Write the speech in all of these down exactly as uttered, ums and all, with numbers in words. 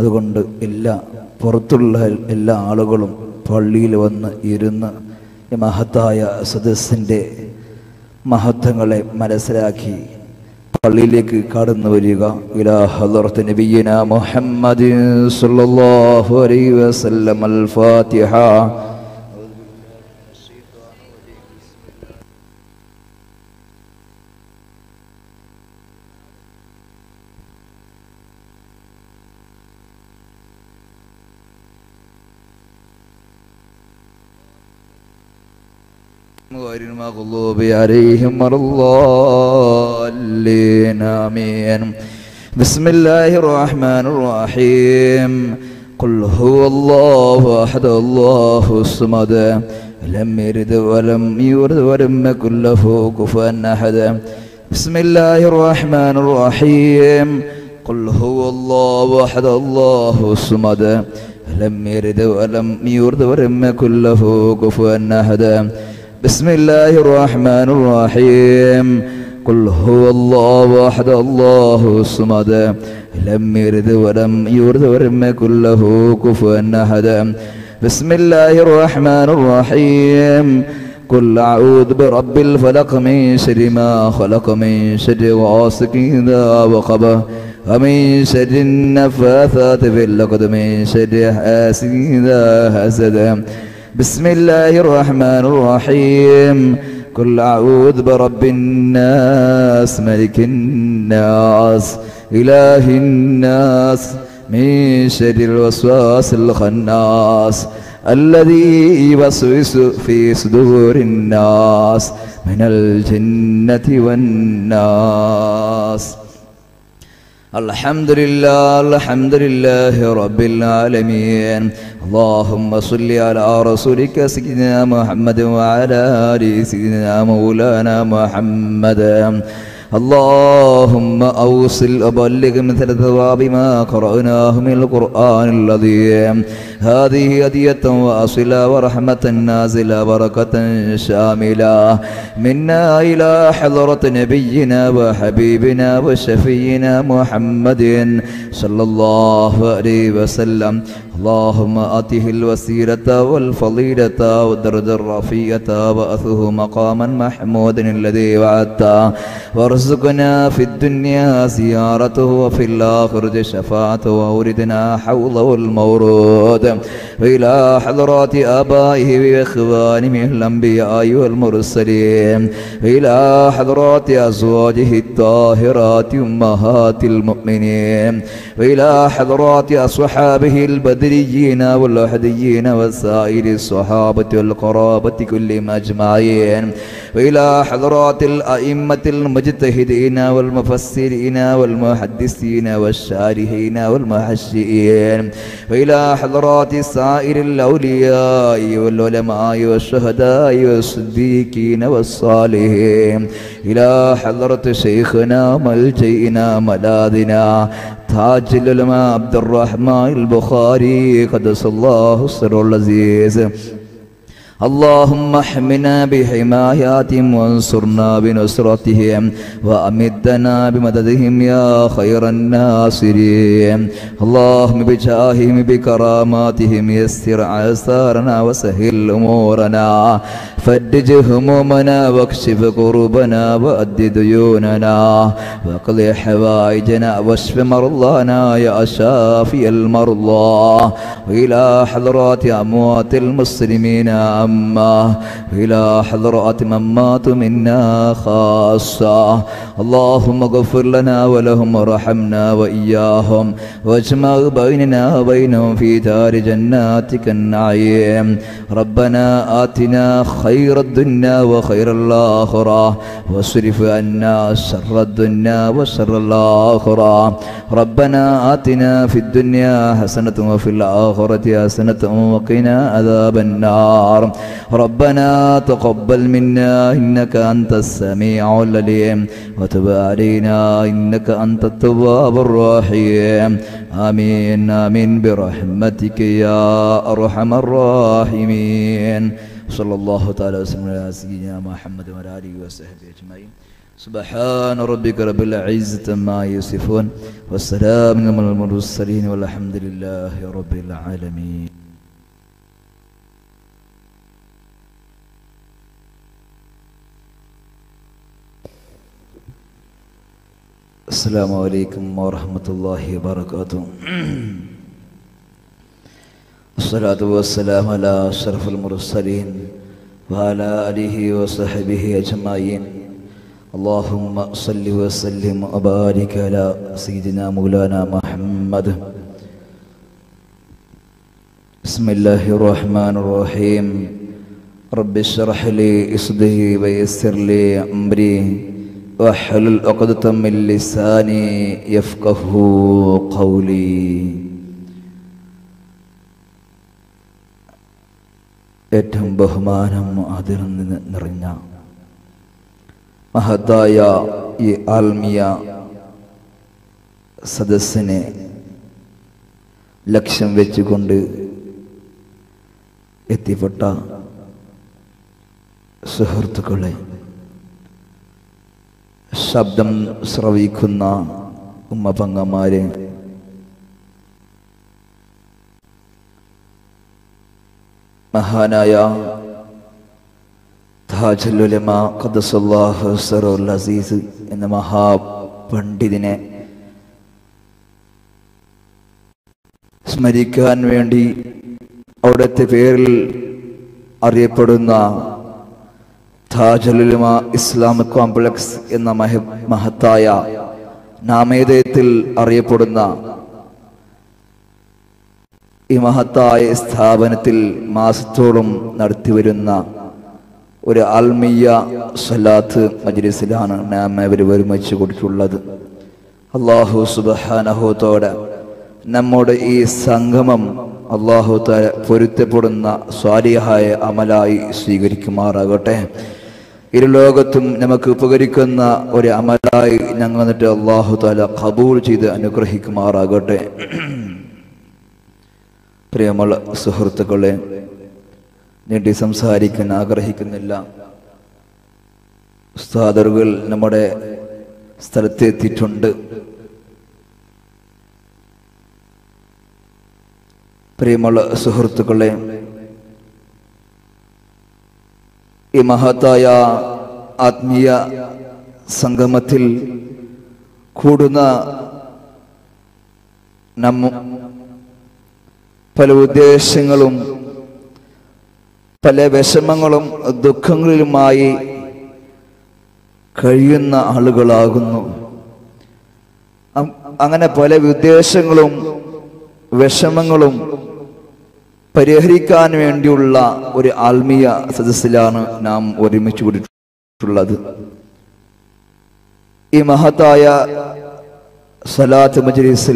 അതുകൊണ്ട് എല്ലാ പുറത്തുള്ള എല്ലാ ആളുകളും പള്ളിയിൽ വന്ന് ഇരുന്ന് ഈ മഹത്തായ സദസ്സിൻ്റെ മഹത്വങ്ങളെ മനസ്സിലാക്കി പള്ളിയിലേക്ക് കടന്നു വരിക. ഇലാ ഹളറത്ത് നബിയിനാ മുഹമ്മദിൻ സ്വല്ലല്ലാഹു അലൈഹി വസല്ലം. അൽ ഫാത്തിഹ. غير المغضوب عليهم ولا الضالين آمين. بسم الله الرحمن الرحيم. قل هو الله أحد الله الصمد لم يلد ولم يولد ولم يكن له كفوا أحد. بسم الله الرحمن الرحيم. قل هو الله أحد الله الصمد لم يلد ولم يولد ولم يكن له كفوا أحد. بسم الله الرحمن الرحيم. قل هو الله أحد الله الصمد لم يلد ولم يولد ولم يكن له كفوا أحد. بسم الله الرحمن الرحيم. قل أعوذ برب الفلق من شر ما خلق من شر غاسق إذا وقب ومن شر النفاثات في العقد من شر حاسد إذا حسد. بسم الله الرحمن الرحيم. قل أعوذ برب الناس ملك الناس إله الناس من شر الوسواس الخناس الذي يوسوس في صدور الناس من الجنة والناس. الحمد لله الحمد لله رب العالمين. اللهم صل على رسولك سيدنا محمد وعلى آل سيدنا مولانا محمد. اللهم أوصل وبلغ مثل ثواب ما قرأناه من القرآن العظيم. هذه هدية وأصلة ورحمة نازلة بركة شاملة منا إلى حضرة نبينا وحبيبنا وشفينا محمد صلى الله عليه وسلم. اللهم آته الوسيلة والفضيلة والدرجة الرفيعة وأثه مقاما محمودا الذي وعدته وارزقنا في الدنيا زيارته وفي الآخرة شفاعته وأوردنا حوضه المورود وإلى حضرات آبائه وإخوانه من الأنبياء والمرسلين وإلى حضرات أزواجه الطاهرات أمهات المؤمنين وإلى حضرات أصحابه البدريين والأحديين وسائر الصحابة والقرابة كلهم أجمعين وإلى حضرات الأئمة المجتهدين والمفسرين والمحدثين والشارحين والمحشئين وإلى حضرات سائر الأولياء والعلماء والشهداء والصديقين والصالحين إلى حضرة شيخنا ملجئنا ملاذنا تاج العلماء عبد الرحمن البخاري قدس الله سره العزيز. اللهم احمنا بحماياتهم وانصرنا بنصرتهم وأمدنا بمددهم يا خير الناصرين. اللهم بجاههم بكراماتهم يسر عسارنا وسهل أمورنا فرج همومنا واكشف كربنا وأد ديوننا واقض حوائجنا واشف مرضانا يا شافي المرضى. وإلى حضرات أموات المسلمين أما إلى حضرات من ماتوا منا خاصة. اللهم اغفر لنا ولهم وارحمنا وإياهم واجمع بيننا وبينهم في دار جناتك النعيم. ربنا آتنا خير الدنيا وخير الآخرة واصرف عنا شر الدنيا وشر الآخرة. ربنا آتنا في الدنيا حسنة وفي الآخرة حسنة وقنا عذاب النار. ربنا تقبل منا إنك أنت السميع العليم وتب علينا إنك أنت التواب الرحيم. آمين آمين برحمتك يا أرحم الراحمين. صلى الله تعالى وسلم على سيدنا محمد وعلى آله وصحبه أجمعين. سبحان ربك رب العزة عما يصفون والسلام على المرسلين والحمد لله رب العالمين. السلام عليكم ورحمة الله وبركاته. الصلاة والسلام على أشرف المرسلين وعلى آله وصحبه أجمعين. اللهم صل وسلم وبارك على سيدنا مولانا محمد. بسم الله الرحمن الرحيم. رب اشرح لي صدري ويسر لي أمري واحلل عقدة من لساني يفقهوا قولي. ഏറ്റവും ബഹുമാനം ആദരം നിറഞ്ഞ മഹത്തായ ഈ ആത്മീയ സദസ്സിനെ ലക്ഷ്യം വെച്ചുകൊണ്ട് എത്തിപ്പെട്ട സുഹൃത്തുക്കളെ, ശബ്ദം ശ്രവിക്കുന്ന ഉമ്മ പങ്ങന്മാരെ, മഹാനായ താജുൽ ഉലമ ഖദ്ദസല്ലാഹു സിറഹുൽ അസീസ് എന്ന മഹാപണ്ഡിതനെ സ്മരിക്കാൻ വേണ്ടി അവിടുത്തെ പേരിൽ അറിയപ്പെടുന്ന താജുൽ ഉലമ ഇസ്ലാമിക് കോംപ്ലക്സ് എന്ന മഹ മഹത്തായ നാമധേയത്തിൽ അറിയപ്പെടുന്ന ഈ മഹത്തായ സ്ഥാപനത്തിൽ മാസത്തോളം നടത്തിവരുന്ന ഒരു ആത്മീയ സ്വലാത്ത് മജ്ലിസിലാണ് നാം ഇവർ ഒരുമിച്ച് കൊടുത്തിട്ടുള്ളത്. അല്ലാഹു സുബ്ഹാനഹു തആല നമ്മുടെ ഈ സംഗമം അല്ലാഹു തആല പൊരുത്തപ്പെടുന്ന സ്വാലിഹായ അമലായി സ്വീകരിക്കുമാറാകട്ടെ. ഇരു ലോകത്തും നമുക്ക് ഉപകരിക്കുന്ന ഒരു അമലായി ഞങ്ങൾ എന്നിട്ട് അല്ലാഹു തആല ഖബൂൽ ചെയ്ത് അനുഗ്രഹിക്കുമാറാകട്ടെ. പ്രിയമുള്ള സുഹൃത്തുക്കളെ, നീട്ടി സംസാരിക്കാൻ ആഗ്രഹിക്കുന്നില്ല. ഉസ്താദുകൾ നമ്മുടെ സ്ഥലത്തെത്തിയിട്ടുണ്ട്. പ്രിയമുള്ള സുഹൃത്തുക്കളെ, ഈ മഹത്തായ ആത്മീയ സംഗമത്തിൽ കൂടുന്ന നമ്മ പല ഉദ്ദേശങ്ങളും പല വിഷമങ്ങളും ദുഃഖങ്ങളിലുമായി കഴിയുന്ന ആളുകളാകുന്നു. അങ്ങനെ പല ഉദ്ദേശങ്ങളും വിഷമങ്ങളും പരിഹരിക്കാൻ വേണ്ടിയുള്ള ഒരു ആത്മീയ സദസ്സിലാണ് നാം ഒരുമിച്ച് കൂടിയിട്ടുള്ളത്. ഈ മഹത്തായ സ്വലാത്ത് മജ്ലിസിൽ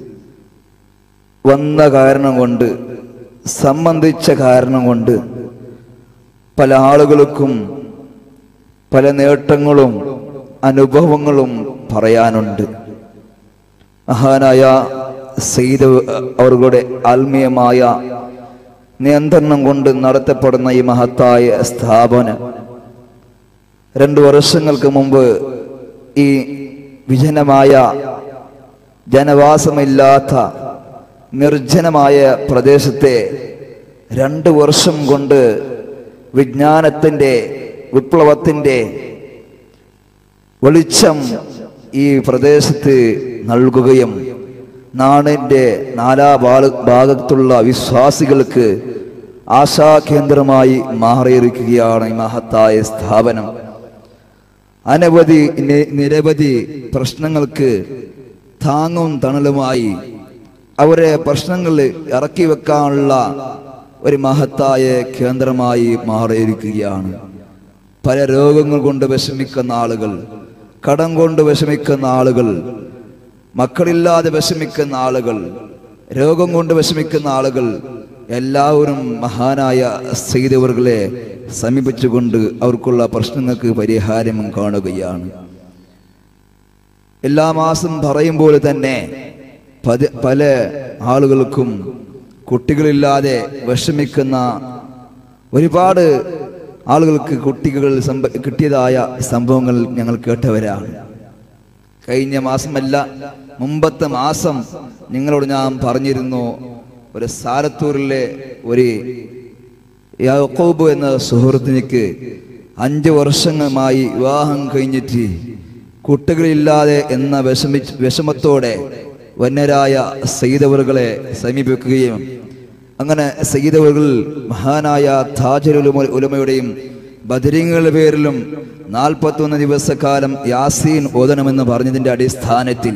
വന്ന കാരണം കൊണ്ട്, സംബന്ധിച്ച കാരണം കൊണ്ട് പല ആളുകൾക്കും പല നേട്ടങ്ങളും അനുഭവങ്ങളും പറയാനുണ്ട്. മഹാനായ സയ്യിദ് അവരുടെ ആത്മീയമായ നിയന്ത്രണം കൊണ്ട് നടത്തപ്പെടുന്ന ഈ മഹത്തായ സ്ഥാപനം രണ്ടു വർഷങ്ങൾക്ക് മുമ്പ് ഈ വിജനമായ ജനവാസമില്ലാത്ത നിർജ്ജനമായ പ്രദേശത്തെ രണ്ട് വർഷം കൊണ്ട് വിജ്ഞാനത്തിൻ്റെ വിപ്ലവത്തിൻ്റെ വെളിച്ചം ഈ പ്രദേശത്ത് നൽകുകയും നാടിൻ്റെ നാലാ ഭാഗത്തുള്ള വിശ്വാസികൾക്ക് ആശാകേന്ദ്രമായി മാറിയിരിക്കുകയാണ് ഈ മഹത്തായ സ്ഥാപനം. അനവധി നിരവധി പ്രശ്നങ്ങൾക്ക് താങ്ങും തണലുമായി അവരെ പ്രശ്നങ്ങൾ ഇറക്കി വെക്കാനുള്ള ഒരു മഹത്തായ കേന്ദ്രമായി മാറിയിരിക്കുകയാണ്. പല രോഗങ്ങൾ കൊണ്ട് വിഷമിക്കുന്ന ആളുകൾ, കടം കൊണ്ട് വിഷമിക്കുന്ന ആളുകൾ, മക്കളില്ലാതെ വിഷമിക്കുന്ന ആളുകൾ, രോഗം കൊണ്ട് വിഷമിക്കുന്ന ആളുകൾ എല്ലാവരും മഹാനായ സയ്യിദുകളെ സമീപിച്ചുകൊണ്ട് അവർക്കുള്ള പ്രശ്നങ്ങൾക്ക് പരിഹാരം കാണുകയാണ്. എല്ലാ മാസം പറയുമ്പോൾ തന്നെ പല ആളുകൾക്കും കുട്ടികളില്ലാതെ വിഷമിക്കുന്ന ഒരുപാട് ആളുകൾക്ക് കുട്ടികൾ കിട്ടിയതായ സംഭവങ്ങൾ ഞങ്ങൾ കേട്ടവരാണ്. കഴിഞ്ഞ മാസമല്ല, മുമ്പത്തെ മാസം നിങ്ങളോട് ഞാൻ പറഞ്ഞിരുന്നു, ഒരു സാരത്തൂരിലെ ഒരു യാക്കോബ് എന്ന സുഹൃത്തിനിക്ക് അഞ്ച് വർഷങ്ങളുമായി വിവാഹം കഴിഞ്ഞിട്ട് കുട്ടികളില്ലാതെ എന്ന വിഷമി വിഷമത്തോടെ വന്യരായ സയ്യിദവറുകളെ സമീപിക്കുകയും അങ്ങനെ സയ്യിദവറുകൾ മഹാനായ താജുൽ ഉലമയുടെയും ബദരീങ്ങളുടെ പേരിലും നാൽപ്പത്തൊന്ന് ദിവസക്കാലം യാസീൻ ഓതണമെന്ന് പറഞ്ഞതിന്റെ അടിസ്ഥാനത്തിൽ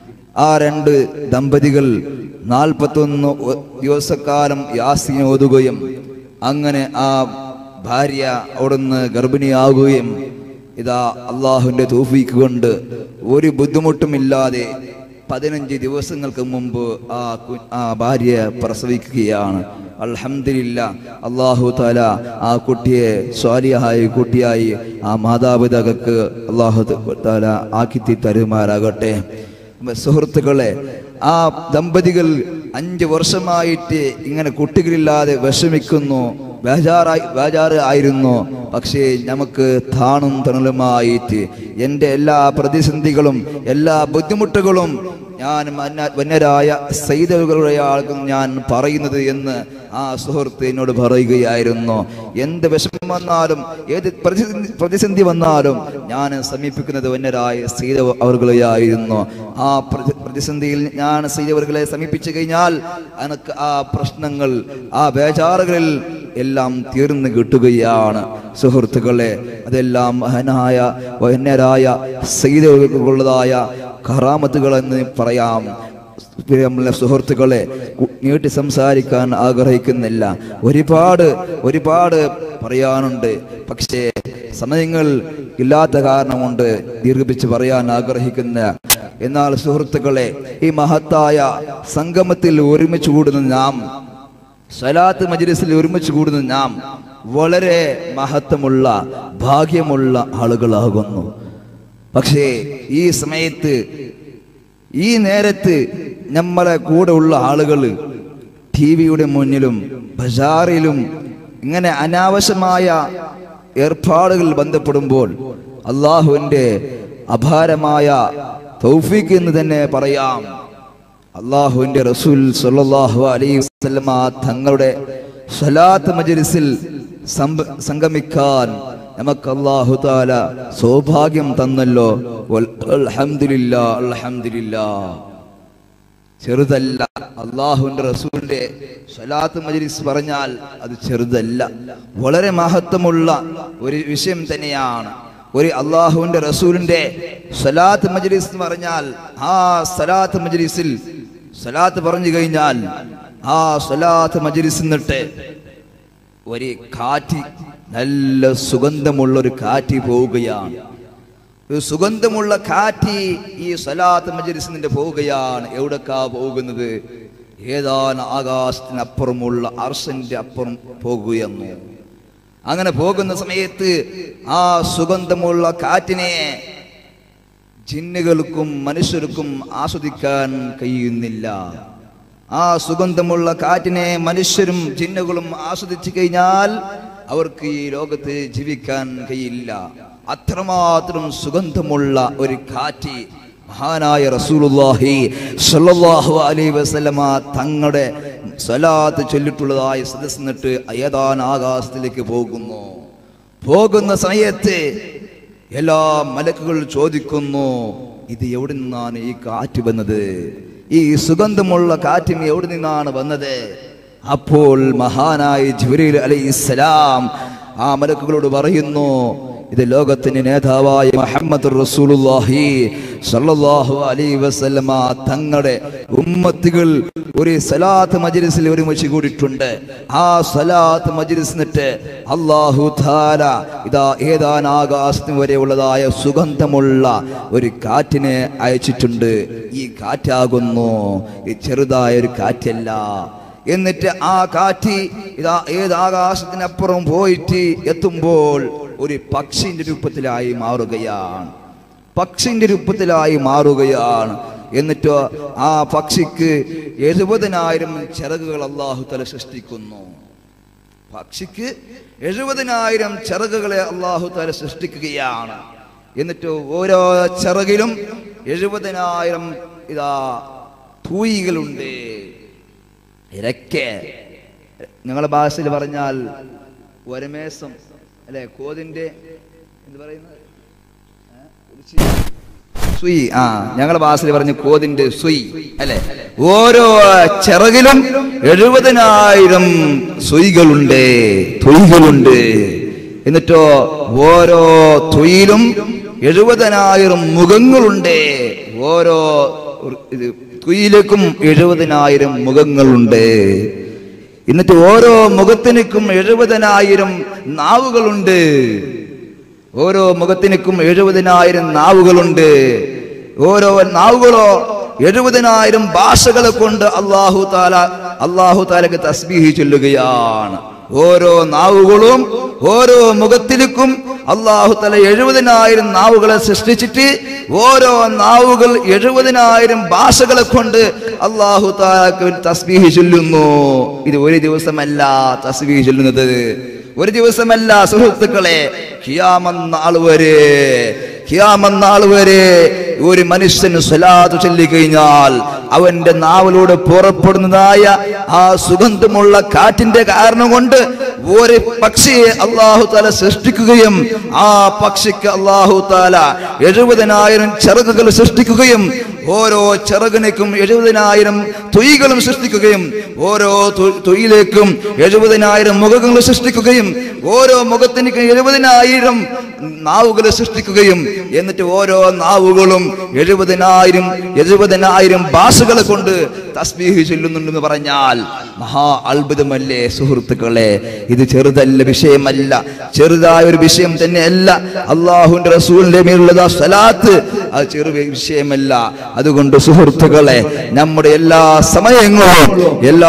ആ രണ്ട് ദമ്പതികൾ നാൽപ്പത്തൊന്ന് ദിവസക്കാലം യാസീൻ ഓതുകയും അങ്ങനെ ആ ഭാര്യ അവിടുന്ന് ഗർഭിണിയാവുകയും ഇതാ അള്ളാഹുവിന്റെ തൗഫീഖ് കൊണ്ട് ഒരു ബുദ്ധിമുട്ടുമില്ലാതെ പതിനഞ്ച് ദിവസങ്ങൾക്ക് മുമ്പ് ആ ആ ഭാര്യ പ്രസവിക്കുകയാണ്. അൽഹംദുലില്ലാഹ്, അല്ലാഹു തആല ആ കുട്ടിയെ സ്വാലിഹായ കുട്ടിയായി ആ മാതാപിതാക്കൾക്ക് അല്ലാഹു തആല ആക്കി തരുമാറാകട്ടെ. സുഹൃത്തുക്കളെ, ആ ദമ്പതികൾ അഞ്ച് വർഷമായിട്ട് ഇങ്ങനെ കുട്ടികളില്ലാതെ വിഷമിക്കുന്നു, ബേജാറായി ബേജാറ് ആയിരുന്നു. പക്ഷേ നമുക്ക് താണും തണലുമായിട്ട് എൻ്റെ എല്ലാ പ്രതിസന്ധികളും എല്ലാ ബുദ്ധിമുട്ടുകളും ഞാൻ വന്യരായ സയ്യിദുകളുടെ ആൾക്കും ഞാൻ പറയുന്നത് എന്ന് ആ സുഹൃത്ത് എന്നോട് പറയുകയായിരുന്നു. എന്ത് വിഷമം വന്നാലും ഏത് പ്രതിസന്ധി വന്നാലും ഞാൻ സമീപിക്കുന്നത് വന്യരായ സയ്യിദ് അവർകളെയായിരുന്നു. ആ പ്രതിസന്ധിയിൽ ഞാൻ സയ്യിദ് അവർകളെ സമീപിച്ചു കഴിഞ്ഞാൽ എനിക്ക് ആ പ്രശ്നങ്ങൾ ആ ബേജാറുകളിൽ എല്ലാം തീർന്നു കിട്ടുകയാണ്. സുഹൃത്തുക്കളെ, അതെല്ലാം മഹാനായ വന്യരായ സയ്യിദുകളുള്ളതായ കറാമത്തുകൾ എന്ന് പറയാം. സുഹൃത്തുക്കളെ, നീട്ടി സംസാരിക്കാൻ ആഗ്രഹിക്കുന്നില്ല, ഒരുപാട് ഒരുപാട് പറയാനുണ്ട്. പക്ഷേ സമയങ്ങൾ ഇല്ലാത്ത കാരണം കൊണ്ട് ദീർഘിപ്പിച്ച് പറയാൻ ആഗ്രഹിക്കുന്ന. എന്നാൽ സുഹൃത്തുക്കളെ, ഈ മഹത്തായ സംഗമത്തിൽ ഒരുമിച്ച് കൂടുന്ന നാം, സ്വലാത്ത് മജ്ലിസിൽ ഒരുമിച്ച് കൂടുന്ന നാം വളരെ മഹത്വമുള്ള ഭാഗ്യമുള്ള ആളുകളാകുന്നു. പക്ഷേ ഈ സമയത്ത് ഈ നേരത്ത് നമ്മളെ കൂടെ ഉള്ള ആളുകൾ ടി വിയുടെ മുന്നിലും ബജാറിലും ഇങ്ങനെ അനാവശ്യമായ ഏർപ്പാടുകൾ ബന്ധപ്പെടുമ്പോൾ അള്ളാഹുവിൻ്റെ അപാരമായ തൗഫീഖ് എന്ന് തന്നെ പറയാം. അള്ളാഹുവിൻ്റെ റസൂൽ സ്വല്ലല്ലാഹു അലൈഹി വസല്ലമ തങ്ങളുടെ സ്വലാത്ത് മജ്ലിസിൽ സംഗമിക്കാൻ നമുക്ക് അല്ലാഹു തആല സൗഭാഗ്യം തന്നല്ലോ. അൽഹംദുലില്ലാഹ്, അൽഹംദുലില്ലാഹ്. ചെറുതല്ല. അള്ളാഹുവിന്റെ റസൂലിന്റെ സ്വലാത്ത് മജ്ലിസ് പറഞ്ഞാൽ അത് ചെറുതല്ല, വളരെ മഹത്വമുള്ള ഒരു വിഷയം തന്നെയാണ്. ഒരു അള്ളാഹുവിന്റെ റസൂലിന്റെ സ്വലാത്ത് മജ്ലിസ് എന്ന് പറഞ്ഞാൽ ആ സ്വലാത്ത് മജ്ലിസിൽ സ്വലാത്ത് പറഞ്ഞു കഴിഞ്ഞാൽ ആ സ്വലാത്ത് മജ്ലിസ് നിന്നിട്ട് ഒരു കാറ്റ്, നല്ല സുഗന്ധമുള്ള ഒരു കാറ്റ് പോവുകയാണ്. ഒരു സുഗന്ധമുള്ള കാറ്റ് ഈ സ്വലാത്ത് മജ്ലിസിൽ നിന്ന് പോവുകയാണ്. എവിടേക്കാ പോകുന്നത്? ഏതാണ് ആകാശത്തിനപ്പുറമുള്ള അർശന്റെ അപ്പുറം പോകുകയെന്നു. അങ്ങനെ പോകുന്ന സമയത്ത് ആ സുഗന്ധമുള്ള കാറ്റിനെ ജിന്നുകൾക്കും മനുഷ്യർക്കും ആസ്വദിക്കാൻ കഴിയുന്നില്ല. ആ സുഗന്ധമുള്ള കാറ്റിനെ മനുഷ്യരും ജിന്നുകളും ആസ്വദിച്ചു കഴിഞ്ഞാൽ അവർക്ക് ഈ ലോകത്ത് ജീവിക്കാൻ കഴിയില്ല. അത്രമാത്രം സുഗന്ധമുള്ള ഒരു കാറ്റ് മഹാനായ റസൂലുള്ളാഹി സ്വല്ലല്ലാഹു അലൈഹി വസല്ലമ തങ്ങളുടെ സ്വലാത്ത് ചൊല്ലിട്ടുള്ളതായ സദസ്സ് നിന്നിട്ട് ഏതാൻ ആകാശത്തിലേക്ക് പോകുന്നു. പോകുന്ന സമയത്ത് എല്ലാ മലക്കുകൾ ചോദിക്കുന്നു, ഇത് എവിടെ നിന്നാണ് ഈ കാറ്റ് വന്നത്? ഈ സുഗന്ധമുള്ള കാറ്റും എവിടെ നിന്നാണ് വന്നത്? അപ്പോൾ മഹാനായ ജിബ്രീൽ അലൈഹിസ്സലാം ആ മലക്കുകളോട് പറയുന്നു, ഇത് ലോകത്തിന്റെ നേതാവായ മുഹമ്മദ് റസൂലുള്ളാഹി സ്വല്ലല്ലാഹു അലൈഹി വസല്ലമ തങ്ങളുടെ ഉമ്മത്തുകൾ ഒരു സ്വലാത്ത് മജ്ലിസിൽ ഒരുമിച്ച് കൂടിയിട്ടുണ്ട്. ആ സ്വലാത്ത് മജ്ലിസിനിട്ട് അല്ലാഹു തആല ഇതാ ഏതാൻ ആകാശത്തിന് വരെ ഉള്ളതായ സുഗന്ധമുള്ള ഒരു കാറ്റിനെ അയച്ചിട്ടുണ്ട്. ഈ കാറ്റാകുന്നു, ഈ ചെറുതായ ഒരു കാറ്റല്ല. എന്നിട്ട് ആ കാറ്റ് ഇതാ ഏത് ആകാശത്തിനപ്പുറം പോയിട്ട് എത്തുമ്പോൾ ഒരു പക്ഷിന്റെ രൂപത്തിലായി മാറുകയാണ്. പക്ഷിന്റെ രൂപത്തിലായി മാറുകയാണ്. എന്നിട്ട് ആ പക്ഷിക്ക് എഴുപതിനായിരം ചിറകുകൾ അല്ലാഹു തആല സൃഷ്ടിക്കുന്നു. പക്ഷിക്ക് എഴുപതിനായിരം ചിറകുകളെ അല്ലാഹു തആല സൃഷ്ടിക്കുകയാണ്. എന്നിട്ട് ഓരോ ചിറകിലും എഴുപതിനായിരം ഇതാ തൂയികളുണ്ട്. ഇരക്കെ ഞങ്ങളുടെ ഭാഷയിൽ പറഞ്ഞാൽ വരമേസം അല്ലെ, കോതിന്റെ എന്ത് പറയുന്നത് സുയി, ആ ഞങ്ങളുടെ ഭാഷയിൽ പറഞ്ഞ കോതിന്റെ സുയി അല്ലെ. ഓരോ ചിറകിലും എഴുപതിനായിരം സുയികളുണ്ട്, തൊയ്കളുണ്ട്. എന്നിട്ടോ ഓരോ തൊയിലും എഴുപതിനായിരം മുഖങ്ങളുണ്ട്. ഓരോ തൊയിലേക്കും എഴുപതിനായിരം മുഖങ്ങളുണ്ട്. എന്നിട്ട് ഓരോ മുഖത്തിനും എഴുപതിനായിരം നാവുകളുണ്ട്. ഓരോ മുഖത്തിനും എഴുപതിനായിരം നാവുകളുണ്ട്. ഓരോ നാവുകളോ എഴുപതിനായിരം ഭാഷകളെ കൊണ്ട് അല്ലാഹു തആല അല്ലാഹു തആലക്ക് തസ്ബീഹ് ചൊല്ലുകയാണ്. ഓരോ നാവുകളും ഓരോ മുഖത്തിനും അല്ലാഹു തആല എഴുപതിനായിരം നാവുകളെ സൃഷ്ടിച്ചിട്ട് ഓരോ നാവുകൾ എഴുപതിനായിരം ഭാഷകളെ കൊണ്ട് അല്ലാഹു തആലക്ക് തസ്ബീഹ് ചൊല്ലുന്നു. ഇത് ഒരു ദിവസമല്ല തസ്ബീഹ് ചൊല്ലുന്നത്, ഒരു ദിവസമല്ല സുഹൃത്തുക്കളെ. ഖിയാമത്ത് നാൾ വരെ ഖിയാമത്ത് നാൾ വരെ ഒരു മനുഷ്യന് സ്വലാത്ത് ചൊല്ലിക്കഴിഞ്ഞാൽ അവന്റെ നാവിലൂടെ പുറപ്പെടുന്നതായ ആ സുഗന്ധമുള്ള കാറ്റിന്റെ കാരണം കൊണ്ട് ഒരു പക്ഷിയെ അല്ലാഹു തആല സൃഷ്ടിക്കുകയും ആ പക്ഷിക്ക് അല്ലാഹു തആല എഴുപതിനായിരം ചിറകുകൾ സൃഷ്ടിക്കുകയും ഓരോ ചിറകിനും എഴുപതിനായിരം തൊയ്കളും സൃഷ്ടിക്കുകയും ഓരോ തൊയ്യിലേക്കും എഴുപതിനായിരം മുഖങ്ങൾ സൃഷ്ടിക്കുകയും ഓരോ മുഖത്തിനും എഴുപതിനായിരം നാവുകൾ സൃഷ്ടിക്കുകയും എന്നിട്ട് ഓരോ നാവുകളും എഴുപതിനായിരം എഴുപതിനായിരം ഭാഷകളെ കൊണ്ട് തസ്ബീഹ് ചൊല്ലുന്നുണ്ടെന്ന് പറഞ്ഞാൽ മഹാ അത്ഭുതമല്ലേ സുഹൃത്തുക്കളെ. ഇത് ചെറുതല്ല, വിഷയമല്ല, ചെറുതായ ഒരു വിഷയം തന്നെയല്ല. അല്ലാഹുവിന്റെ റസൂലിന്റെ മേലുള്ള സ്വലാത്ത് അത് ചെറു വിഷയമല്ല. അതുകൊണ്ട് സുഹൃത്തുക്കളെ, നമ്മുടെ എല്ലാ സമയങ്ങളും എല്ലാ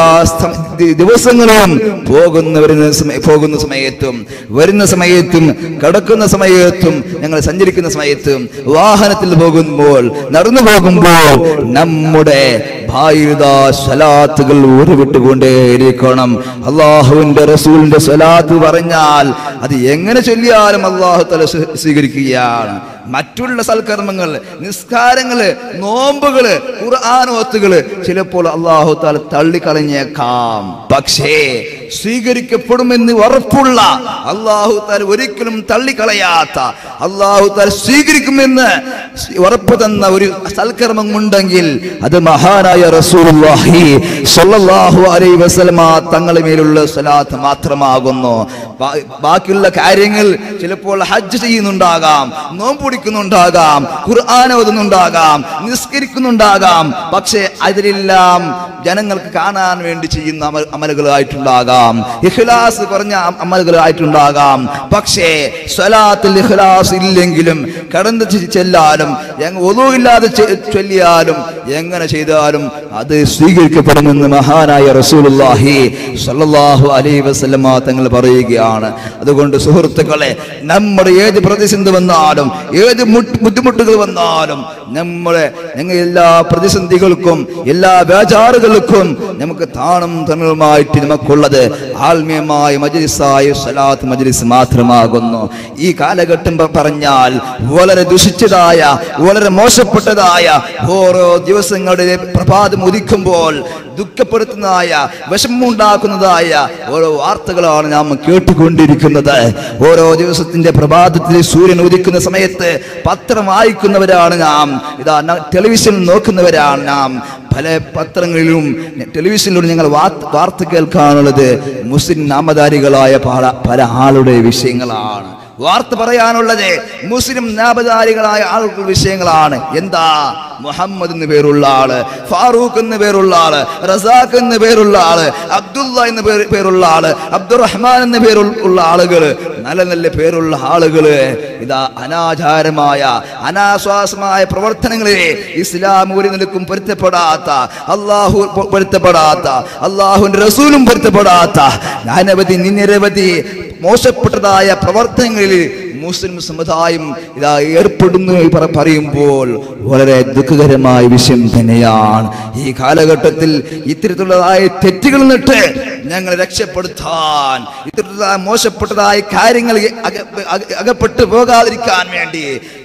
ദിവസങ്ങളും പോകുന്ന വരുന്ന പോകുന്ന സമയത്തും വരുന്ന സമയത്തും കിടക്കുന്ന സമയത്തും ഞങ്ങൾ സഞ്ചരിക്കുന്ന സമയത്തും വാഹനത്തിൽ പോകുമ്പോൾ നടന്നു പോകുമ്പോൾ നമ്മുടെ ഭായിദാ സ്വലാത്തുകൾ ഉരുവിട്ടുകൊണ്ടേയിരിക്കണം. അല്ലാഹുവിന്റെ റസൂലിന്റെ സ്വലാത്ത് പറഞ്ഞാൽ അത് എങ്ങനെ ചൊല്ലിയാലും അല്ലാഹു തആല സ്വീകരിക്കുകയാണ്. മറ്റുള്ള സൽക്കർമ്മങ്ങൾ, നിസ്കാരങ്ങള്, നോമ്പുകള്, ഖുർആനോത്തുകള് ചിലപ്പോൾ അല്ലാഹു തആല തള്ളിക്കളഞ്ഞേക്കാം. പക്ഷേ സ്വീകരിക്കപ്പെടുമെന്ന് ഉറപ്പുള്ള, അല്ലാഹു തആല ഒരിക്കലും തള്ളിക്കളയാത്ത, അല്ലാഹു തആല സ്വീകരിക്കുമെന്ന് ഉറപ്പ് തന്ന ഒരു സൽക്കർമ്മം ഉണ്ടെങ്കിൽ അത് മഹാനായ റസൂലുള്ളാഹി സ്വല്ലല്ലാഹു അലൈഹി വസല്ലമ തങ്ങളുടെ മേലുള്ള സ്വലാത്ത് മാത്രമാകുന്നു. ബാക്കിയുള്ള കാര്യങ്ങൾ ചിലപ്പോൾ ഹജ്ജ് ചെയ്യുന്നുണ്ടാകാം, നോമ്പ് പിടിക്കുന്നുണ്ടാകാം, ഖുർആൻ ഓതുന്നുണ്ടാകാം, നിസ്കരിക്കുന്നുണ്ടാകാം. പക്ഷേ അതിലെല്ലാം ജനങ്ങൾക്ക് കാണാൻ വേണ്ടി ചെയ്യുന്ന അമലുകളായിട്ടുണ്ടാകാം, ഇഖ്ലാസ് കുറഞ്ഞ അമലുകളായിട്ടുണ്ടാകാം. പക്ഷേ സ്വലാത്തിൽ ഇഖ്ലാസ് ഇല്ലെങ്കിലും കടന്നു ചെല്ലാലും ഒളൂഇല്ലാതെ ചൊല്ലിയാലും എങ്ങനെ ചെയ്താലും അത് സ്വീകരിക്കപ്പെടുമെന്ന് മഹാനായ റസൂലുള്ളാഹി സ്വല്ലല്ലാഹു അലൈഹി വസല്ലമ തങ്ങൾ പറയുകയാണ്. അതുകൊണ്ട് സുഹൃത്തുക്കളെ, നമ്മുടെ ഏത് പ്രതിസന്ധി വന്നാലും ഏത് ബുദ്ധിമുട്ടുകൾ വന്നാലും നമ്മളെ ഞങ്ങൾ എല്ലാ പ്രതിസന്ധികൾക്കും എല്ലാ ബേജാറുകൾക്കും നമുക്ക് താണും തണലുമായിട്ട് നമുക്കുള്ളത് ആത്മീയമായ മജ്ലിസായ സ്വലാത്ത് മജ്ലിസ് മാത്രമാകുന്നു. ഈ കാലഘട്ടം പറഞ്ഞാൽ വളരെ ദുഷിച്ചതായ, വളരെ മോശപ്പെട്ടതായ ഓരോ ദിവസങ്ങളുടെ പ്രഭാതം ഉദിക്കുമ്പോൾ ദുഃഖപ്പെടുത്തുന്നതായ, വിഷമമുണ്ടാക്കുന്നതായ ഓരോ വാർത്തകളാണ് നാം കേട്ടുകൊണ്ടിരിക്കുന്നത്. ഓരോ ദിവസത്തിന്റെ പ്രഭാതത്തിൽ സൂര്യൻ ഉദിക്കുന്ന സമയത്ത് പത്രം വായിക്കുന്നവരാണ് നാം, ഇതാ ടെലിവിഷൻ നോക്കുന്നവരാണ് നാം. പല പത്രങ്ങളിലും ടെലിവിഷനിലൂടെ ഞങ്ങൾ വാർത്ത കേൾക്കാനുള്ളത് മുസ്ലിം നാമധാരികളായ പല പല ആളുടെ വിഷയങ്ങളാണ്. വാർത്ത പറയാനുള്ളത് മുസ്ലിം നാമധാരികളായ ആളുകളുടെ വിഷയങ്ങളാണ്. എന്താ? മുഹമ്മദ് എന്ന് പേരുള്ള ആള്, ഫാറൂഖ് എന്ന് പേരുള്ള ആള്, റസാഖ് എന്ന് പേരുള്ള ആള്, അബ്ദുള്ള എന്ന് പേരുള്ള ആള്, അബ്ദുറഹ്മാൻ എന്ന് പേരുള്ള ആളുകള്, നല്ല നല്ല പേരുള്ള ആളുകള് ഇതാ അനാചാരമായ അനാശ്വാസമായ പ്രവർത്തനങ്ങളെ ഇസ്ലാം ഒരു നിലക്കും പൊരുത്തപ്പെടാത്ത, അള്ളാഹു പൊരുത്തപ്പെടാത്ത, അള്ളാഹുവിന്റെ റസൂലും പൊരുത്തപ്പെടാത്ത അനവധി നിരവധി മോശപ്പെട്ടതായ പ്രവർത്തനങ്ങളിൽ മുസ്ലിം സമുദായം ഇതാ ഏർപ്പെടുന്നു പറയുമ്പോൾ വളരെ ദുഃഖകരമായ വിഷയം തന്നെയാണ്. ഈ കാലഘട്ടത്തിൽ ഇത്തരത്തിലുള്ളതായ തെറ്റുകൾ നിന്നിട്ട് ഞങ്ങൾ രക്ഷപ്പെടുത്താൻ, ഇത്തരത്തിലുള്ള മോശപ്പെട്ടതായ കാര്യങ്ങൾ അകപ്പെട്ടു പോകാതിരിക്കാൻ വേണ്ടി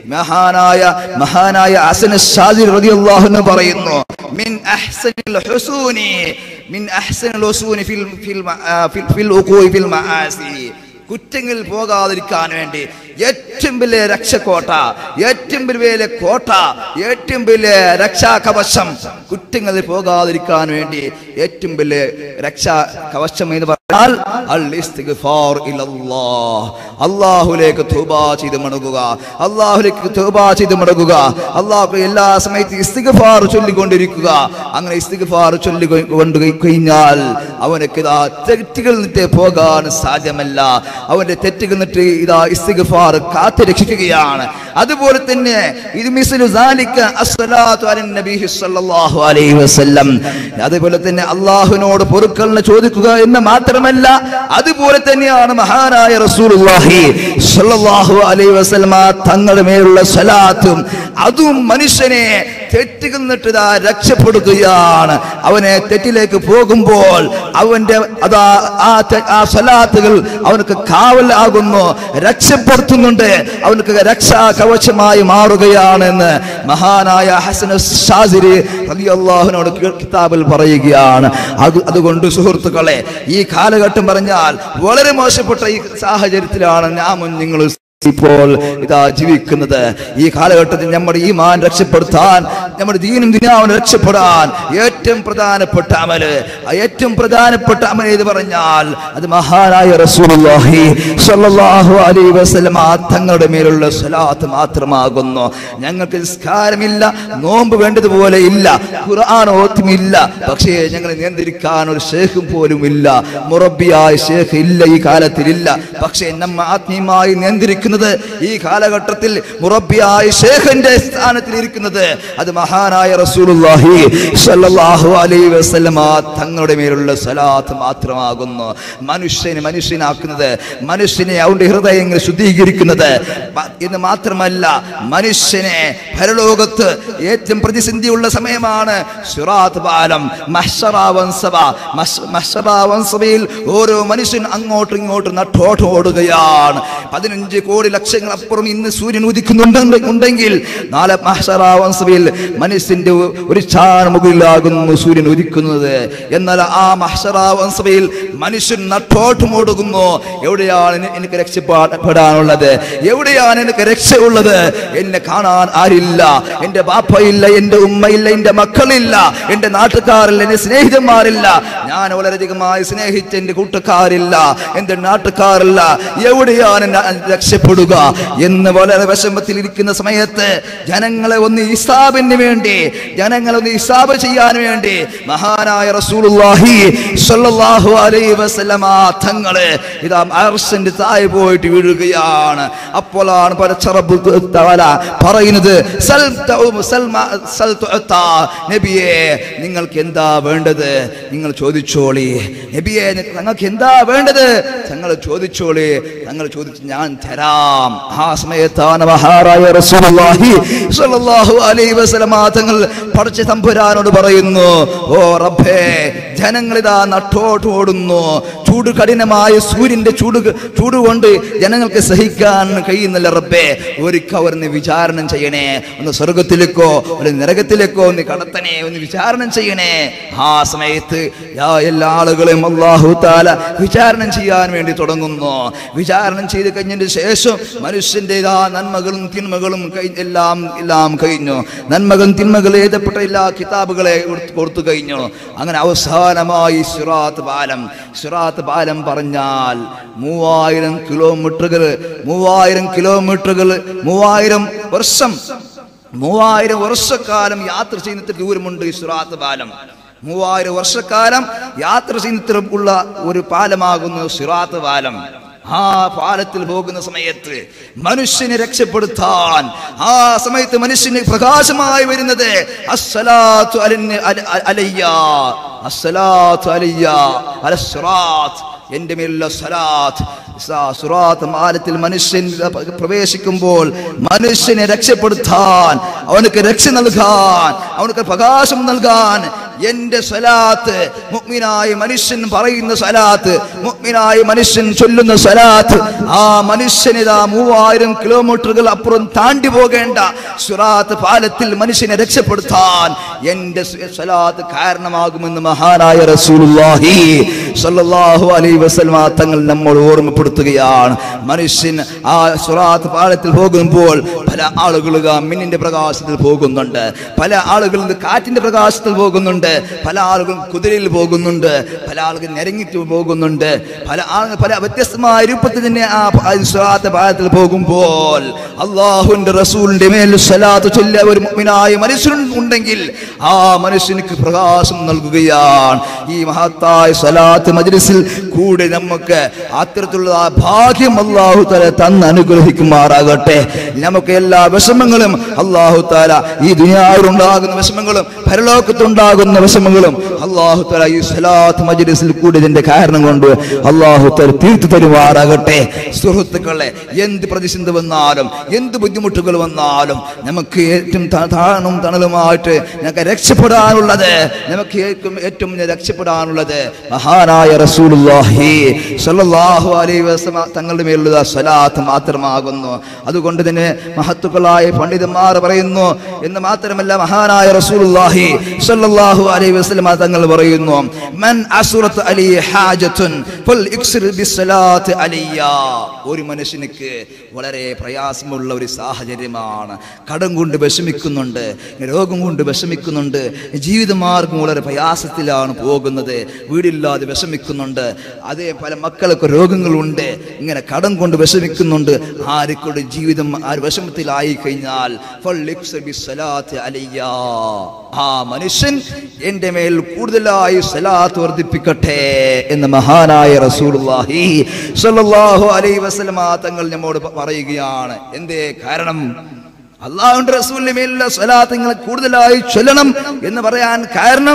മഹാനായ മഹാനായ ഹസൻ അശ്ശാദിലി റളിയല്ലാഹു അൻഹു പറയുന്നു, മിൻ അഹ്സനിൽ ഹുസൂനി മിൻ അഹ്സനിൽ ഹുസൂനി ഫിൽ ഫിൽ ഫിൽ ഉഖൂഇ ഫിൽ മആസി, കുറ്റങ്ങളിൽ പോകാതിരിക്കാൻ വേണ്ടി ഏറ്റവും വലിയ രക്ഷക്കോട്ട, ഏറ്റവും വലിയ കോട്ട, ഏറ്റവും വലിയ രക്ഷാ കവചം, കുറ്റങ്ങളിൽ പോകാതിരിക്കാൻ വേണ്ടി ഏറ്റവും വലിയ രക്ഷാ കവചം എന്ന് പറഞ്ഞാൽ അൽ ഇസ്തിഗ്ഫാർ ഇലല്ലാഹ്, അല്ലാഹുവിലേക്ക് തൗബ ചെയ്ത് മടങ്ങുക, അല്ലാഹുവിലേക്ക് തൗബ ചെയ്ത് മടങ്ങുക, അല്ലാഹു എല്ലാ സമയത്തും ഇസ്തിഗ്ഫാർ ചൊല്ലിക്കൊണ്ടിരിക്കുക. അങ്ങനെ ഇസ്തിഗ്ഫാർ ചൊല്ലിക്കൊണ്ട് കഴിഞ്ഞാൽ അവനക്ക് ഇതാ തെറ്റുകൾ നിന്നിട്ട് പോകാൻ സാധ്യമല്ല. അവന്റെ തെറ്റുകൾ നിന്നിട്ട് ഇതാ ഇസ്തിഗ്ഫാർ കാത്തു രക്ഷിക്കുകയാണ്. അതുപോലെ തന്നെ ഇത് മിസ്ലു സാലിക അസ്സലാത്തു അലൻ നബി സല്ലല്ലാഹു അലൈഹി വസല്ലം, അതുപോലെ തന്നെ അല്ലാഹുവിനോട് പൊറുക്കലിനെ ചോദിക്കുക എന്ന് മാത്രമല്ല, അതുപോലെ തന്നെയാണ് മഹാനായ റസൂലുള്ളാഹി സല്ലല്ലാഹു അലൈഹി വസല്ലം തങ്ങളുടെ മേലുള്ള സ്വലാത്തും, അതും മനുഷ്യനെ തെറ്റുകൾ നിന്നിട്ട് ഇതാ രക്ഷപ്പെടുകയാണ്. അവനെ തെറ്റിലേക്ക് പോകുമ്പോൾ അവന്റെ അതാ ആ സ്വലാത്തുകൾ അവനക്ക് കാവലാകുന്നു, രക്ഷപ്പെടുത്തുന്നുണ്ട്, അവനക്ക് രക്ഷാ കവചമായി മാറുകയാണെന്ന് മഹാനായ ഹസൻ അശ്ശാദിലി റളിയല്ലാഹു അൻഹു കിതാബിൽ പറയുകയാണ്. അതുകൊണ്ട് സുഹൃത്തുക്കളെ, ഈ കാലഘട്ടം പറഞ്ഞാൽ വളരെ മോശപ്പെട്ട ഈ സാഹചര്യത്തിലാണ് നാമും നിങ്ങൾ ഇപ്പോൾ ഇതാ ജീവിക്കുന്നത്. ഈ കാലഘട്ടത്തിൽ നമ്മുടെ ഈമാൻ രക്ഷപ്പെടുത്താൻ, നമ്മുടെ ദീനും ദുനിയാവും രക്ഷപ്പെടാൻ ഏറ്റവും പ്രധാനപ്പെട്ട അമല്, ഏറ്റവും പ്രധാനപ്പെട്ട അമൽ എന്ന് പറഞ്ഞാൽ അത് മഹാനായ റസൂലുള്ളാഹി സ്വല്ലല്ലാഹു അലൈഹി വസല്ലം തങ്ങളുടെ മേലുള്ള സ്വലാത്ത് മാത്രമാകുന്നു. ഞങ്ങൾക്ക് നിസ്കാരമില്ല, നോമ്പ് വേണ്ടതുപോലെ ഇല്ല, ഖുർആൻ ഓത്തുമില്ല, പക്ഷേ ഞങ്ങളെ നിയന്ത്രിക്കാൻ ഒരു ശേഖും പോലും ഇല്ല, മുറബ്ബിയായ ശേഖ് ഇല്ല, ഈ കാലത്തിലില്ല. പക്ഷേ നമ്മ ആത്മീയമായി നിയന്ത്രിക്കുന്ന ഈ കാലഘട്ടത്തിൽ മുറബ്ബിയായ ശേഖിന്റെ സ്ഥാനത്തിൽ ഇരിക്കുന്നത് അത് മഹാനായ റസൂലുള്ളാഹി സ്വല്ലല്ലാഹു അലൈഹി വസല്ലം തങ്ങളുടെ മേലുള്ള സ്വലാത്ത് മാത്രമാകുന്നു. മനുഷ്യനെ മനുഷ്യനാക്കുന്നത്, മനുഷ്യനെ അവന്റെ ഹൃദയങ്ങൾ ശുദ്ധീകരിക്കുന്നത് എന്ന് മാത്രമല്ല, മനുഷ്യനെ പരലോകത്ത് ഏറ്റവും പ്രതിസന്ധിയുള്ള സമയമാണ് സിറാത്ത് പാലം, മഹ്ശറ വൻസബ. മഹ്ശറ വൻസബയിൽ ഓരോ മനുഷ്യൻ അങ്ങോട്ടും ഇങ്ങോട്ടും നട്ടോട്ട് ഓടുകയാണ്. പതിനഞ്ച് കോടി ലക്ഷങ്ങൾ അപ്പുറം ഇന്ന് സൂര്യൻ ഉദിക്കുന്നുണ്ടെങ്കിൽ നാളെ മഹ്ശറ വൻസബയിൽ മനുഷ്യന്റെ ഒരു ചാൺ മുകളിലാകുന്നു സൂര്യൻ ഉദിക്കുന്നത്. എന്നാൽ ആ മഹ്ശറ വൻസബയിൽ മനുഷ്യൻ നട്ടോട്ടും ഓടുന്നു. എവിടെയാണ് എനിക്ക് രക്ഷപ്പെടാനുള്ളത്? എവിടെയാണ് എനിക്ക് രക്ഷയുള്ളത്? എന്നെ കാണാൻ ആരില്ല, എന്റെ ബാപ്പയില്ല, എന്റെ ഉമ്മയില്ല, എന്റെ മക്കളില്ല, എന്റെ നാട്ടുകാരില്ല, എന്റെ സ്നേഹിതന്മാരില്ല, ഞാൻ വളരെയധികമായി സ്നേഹിച്ച എന്റെ കൂട്ടുകാരില്ല, എന്റെ നാട്ടുകാരില്ല, എവിടെയാണ് രക്ഷപ്പെടുക എന്ന് വളരെ വിഷമത്തിൽ ഇരിക്കുന്ന സമയത്ത് ജനങ്ങളെ ഒന്ന് ഹിസാബിന് വേണ്ടി, ജനങ്ങളെ ഒന്ന് ഹിസാബ് ചെയ്യാൻ വേണ്ടി മഹാനായ റസൂലുള്ളാഹി സ്വല്ലല്ലാഹു അലൈഹി വസല്ലം തങ്ങളെ ഇതാ അർശിന്റെ താഴെ പോയിട്ട് വീഴുകയാണ്. അപ്പോഴാണ് പടച്ചറബ്ബ് തആല പറയുന്നത്, നബിയെ നിങ്ങൾക്ക് എന്താ വേണ്ടത്? നിങ്ങൾ ചോദിച്ചോളി. നബിയെ നിങ്ങൾക്ക് എന്താ വേണ്ടത്? ഞങ്ങൾ ചോദിച്ചോളി, ഞങ്ങൾ ചോദിച്ച് ഞാൻ തരാം. ആ സമയത്താണ് മഹാനായ റസൂലുള്ളാഹി സ്വല്ലല്ലാഹു അലൈഹി വസല്ലം തങ്ങൾ പടച്ച തമ്പുരാനോട് പറയുന്നു, ഓ റബ്ബേ, ജനങ്ങളിതാ നട്ടോട്ട് ഓടുന്നു. ചൂട് കഠിനമായ സൂര്യന്റെ ചൂട് ചൂട് കൊണ്ട് ജനങ്ങൾക്ക് സഹിക്കാൻ കഴിയുന്നില്ല റബ്ബേ. ഒരിക്കൽ അവരൊന്ന് വിചാരണം ചെയ്യണേ, ഒന്ന് സ്വർഗത്തിലേക്കോ ഒരു നരകത്തിലേക്കോ ഒന്ന് കടത്തണേ, ഒന്ന് വിചാരണം ചെയ്യണേ. ആ സമയത്ത് എല്ലാ ആളുകളെയും അല്ലാഹു തആല വിചാരണം ചെയ്യാൻ വേണ്ടി തുടങ്ങുന്നു. വിചാരണം ചെയ്ത് കഴിഞ്ഞതിന് ശേഷം മനുഷ്യന്റെ ഇതാ നന്മകളും തിന്മകളും എല്ലാം എല്ലാം കഴിഞ്ഞു. നന്മകളും തിന്മകളും എഴുതപ്പെട്ട എല്ലാ കിതാബുകളെ കൊടുത്തു കഴിഞ്ഞു. അങ്ങനെ അവസാനമായി സിറാത്ത് പാലം. സിറാത്ത് പാലം പറഞ്ഞാൽ മൂവായിരം കിലോമീറ്ററുകൾ മൂവായിരം കിലോമീറ്ററുകൾ മൂവായിരം വർഷം മൂവായിരം വർഷക്കാലം യാത്ര ചെയ്യുന്ന ദൂരമുണ്ട് ഈ സിറാത്ത് പാലം. മൂവായിരം വർഷക്കാലം യാത്ര ചെയ്യുന്ന ഒരു പാലമാകുന്നു സിറാത്ത് പാലം. ആ പാലത്തിൽ പോകുന്ന സമയത്ത് മനുഷ്യനെ രക്ഷപ്പെടുത്താൻ, ആ സമയത്ത് മനുഷ്യന് പ്രകാശമായി വരുന്നത് അസ്സലാത്തു അലയ്യ, അസ്സലാത്തു അലയ്യ അലസ്സിറാത്ത് എൻ്റെ മേലുള്ള സ്വലാത്ത്. സിറാത്ത് പാലത്തിൽ മനുഷ്യൻ പ്രവേശിക്കുമ്പോൾ മനുഷ്യനെ രക്ഷപ്പെടുത്താൻ, അവനക്ക് രക്ഷ നൽകാൻ, അവനക്ക് പ്രകാശം നൽകാൻ എന്റെ സ്വലാത്ത്, മുഅ്മിനായ മനുഷ്യൻ പറയുന്ന സ്വലാത്ത്, മുഅ്മിനായ മനുഷ്യൻ ചൊല്ലുന്ന സ്വലാത്ത്, ആ മനുഷ്യനിതാ മൂവായിരം കിലോമീറ്ററുകൾ അപ്പുറം താണ്ടി പോകേണ്ട സിറാത്ത് പാലത്തിൽ മനുഷ്യനെ രക്ഷപ്പെടുത്താൻ എന്റെ സ്വലാത്ത് കാരണമാകുമെന്ന് മഹാനായ റസൂലുള്ളാഹി സ്വല്ലല്ലാഹു അലൈഹി വസല്ലം തങ്ങൾ നമ്മൾ ഓർമ്മപ്പെടുത്തുകയാണ്. മനുഷ്യൻ ആ സിറാത്ത് പാലത്തിൽ പോകുമ്പോൾ പല ആളുകൾ മിന്നിന്റെ പ്രകാശത്തിൽ പോകുന്നുണ്ട്, പല ആളുകൾ കാറ്റിന്റെ പ്രകാശത്തിൽ പോകുന്നുണ്ട്, പല ആളുകളും കുതിരയിൽ പോകുന്നുണ്ട്, പല ആളുകൾ നിരങ്ങിട്ട് പോകുന്നുണ്ട്, പല ആളുകൾ പല വ്യത്യസ്തമായ രൂപത്തിൽ തന്നെ ആ സിറാത്ത് പാലത്തിൽ പോകുമ്പോൾ അല്ലാഹുവിന്റെ റസൂലിന്റെ മേൽ സ്വലാത്ത് ചൊല്ലിയ ഒരു മുഅ്മിനായ മനുഷ്യൻ ഉണ്ടെങ്കിൽ ആ മനുഷ്യനിക്ക് പ്രകാശം നൽകുകയാണ്. ഈ മഹത്തായ സ്വലാത്ത് മജ്ലിസിൽ കൂടെ നമുക്ക് അത്തരത്തിലുള്ള ആ ഭാഗ്യം അല്ലാഹു തആല തന്ന് അനുഗ്രഹിക്കുമാറാകട്ടെ. നമുക്ക് എല്ലാ വിഷമങ്ങളും അല്ലാഹു തആല, ഈ ദുനിയാവിൽ ഉണ്ടാകുന്ന വിഷമങ്ങളും പരലോകത്തുണ്ടാകുന്ന വിഷമങ്ങളും അല്ലാഹു തആല ഈ സ്വലാത്ത് മജ്ലിസിൽ കൂടി ഇതിന്റെ കാരണം കൊണ്ട് അല്ലാഹു തആല തീർത്തു തരുമാറാകട്ടെ. സുഹൃത്തുക്കളെ, എന്ത് പ്രതിസന്ധി വന്നാലും എന്ത് ബുദ്ധിമുട്ടുകൾ വന്നാലും നമുക്ക് ഏറ്റവും താണും തണലുമായിട്ട് ഞങ്ങൾക്ക് രക്ഷപ്പെടാനുള്ളത്, നമുക്ക് ഏറ്റവും ഏറ്റവും രക്ഷപ്പെടാനുള്ളത് മഹാനായ റസൂലുള്ളാഹി സ്വല്ലല്ലാഹു അലൈഹി വസല്ലം തങ്ങളുടെ മേലുള്ള സ്വലാത്ത് മാത്രമാകുന്നു. അതുകൊണ്ട് തന്നെ മഹത്തുക്കളായ പണ്ഡിതന്മാർ പറയുന്നു എന്ന് മാത്രമല്ല, മഹാനായ റസൂലുള്ളാഹി സ്വല്ലല്ലാഹു അലൈഹി വസല്ലം തങ്ങൾ പറയുന്നു, മൻ അസുറത്ത് അലി ഹാജത്തുൻ ഫൽ ഇക്സിർ ബിസ്സലാത്ത് അലിയാ. ഒരു മനുഷ്യനിക്ക് വളരെ പ്രയാസമുള്ള ഒരു സാഹചര്യമാണ്, കടം കൊണ്ട് വിഷമിക്കുന്നുണ്ട്, രോഗം കൊണ്ട് വിഷമിക്കുന്നുണ്ട്, ജീവിതമാർഗം വളരെ പ്രയാസത്തിലാണ് പോകുന്നത്, വീടില്ലാതെ വിഷമിക്കുന്നുണ്ട്, അതേ പല മക്കൾക്ക് രോഗങ്ങളുണ്ട്, ഇങ്ങനെ കടം കൊണ്ട് വിഷമിക്കുന്നുണ്ട്. ആരെക്കൊണ്ട് ജീവിതം ആ വിഷമത്തിലായി കഴിഞ്ഞാൽ ആ മനുഷ്യൻ എൻ്റെ മേൽ കൂടുതലായി സ്വലാത്ത് വർദ്ധിപ്പിക്കട്ടെ എന്ന് മഹാനായ റസൂലുള്ളാഹി സ്വല്ലല്ലാഹു അലൈഹി വസല്ലം തങ്ങൾ നമ്മോട് പറയുകയാണ്. എന്തേ കാരണം? അല്ലാഹുവിന്റെ റസൂലിന്റെ മേലുള്ള സ്വലാത്ത് നിങ്ങൾ കൂടുതലായി ചൊല്ലണം എന്ന് പറയാൻ കാരണം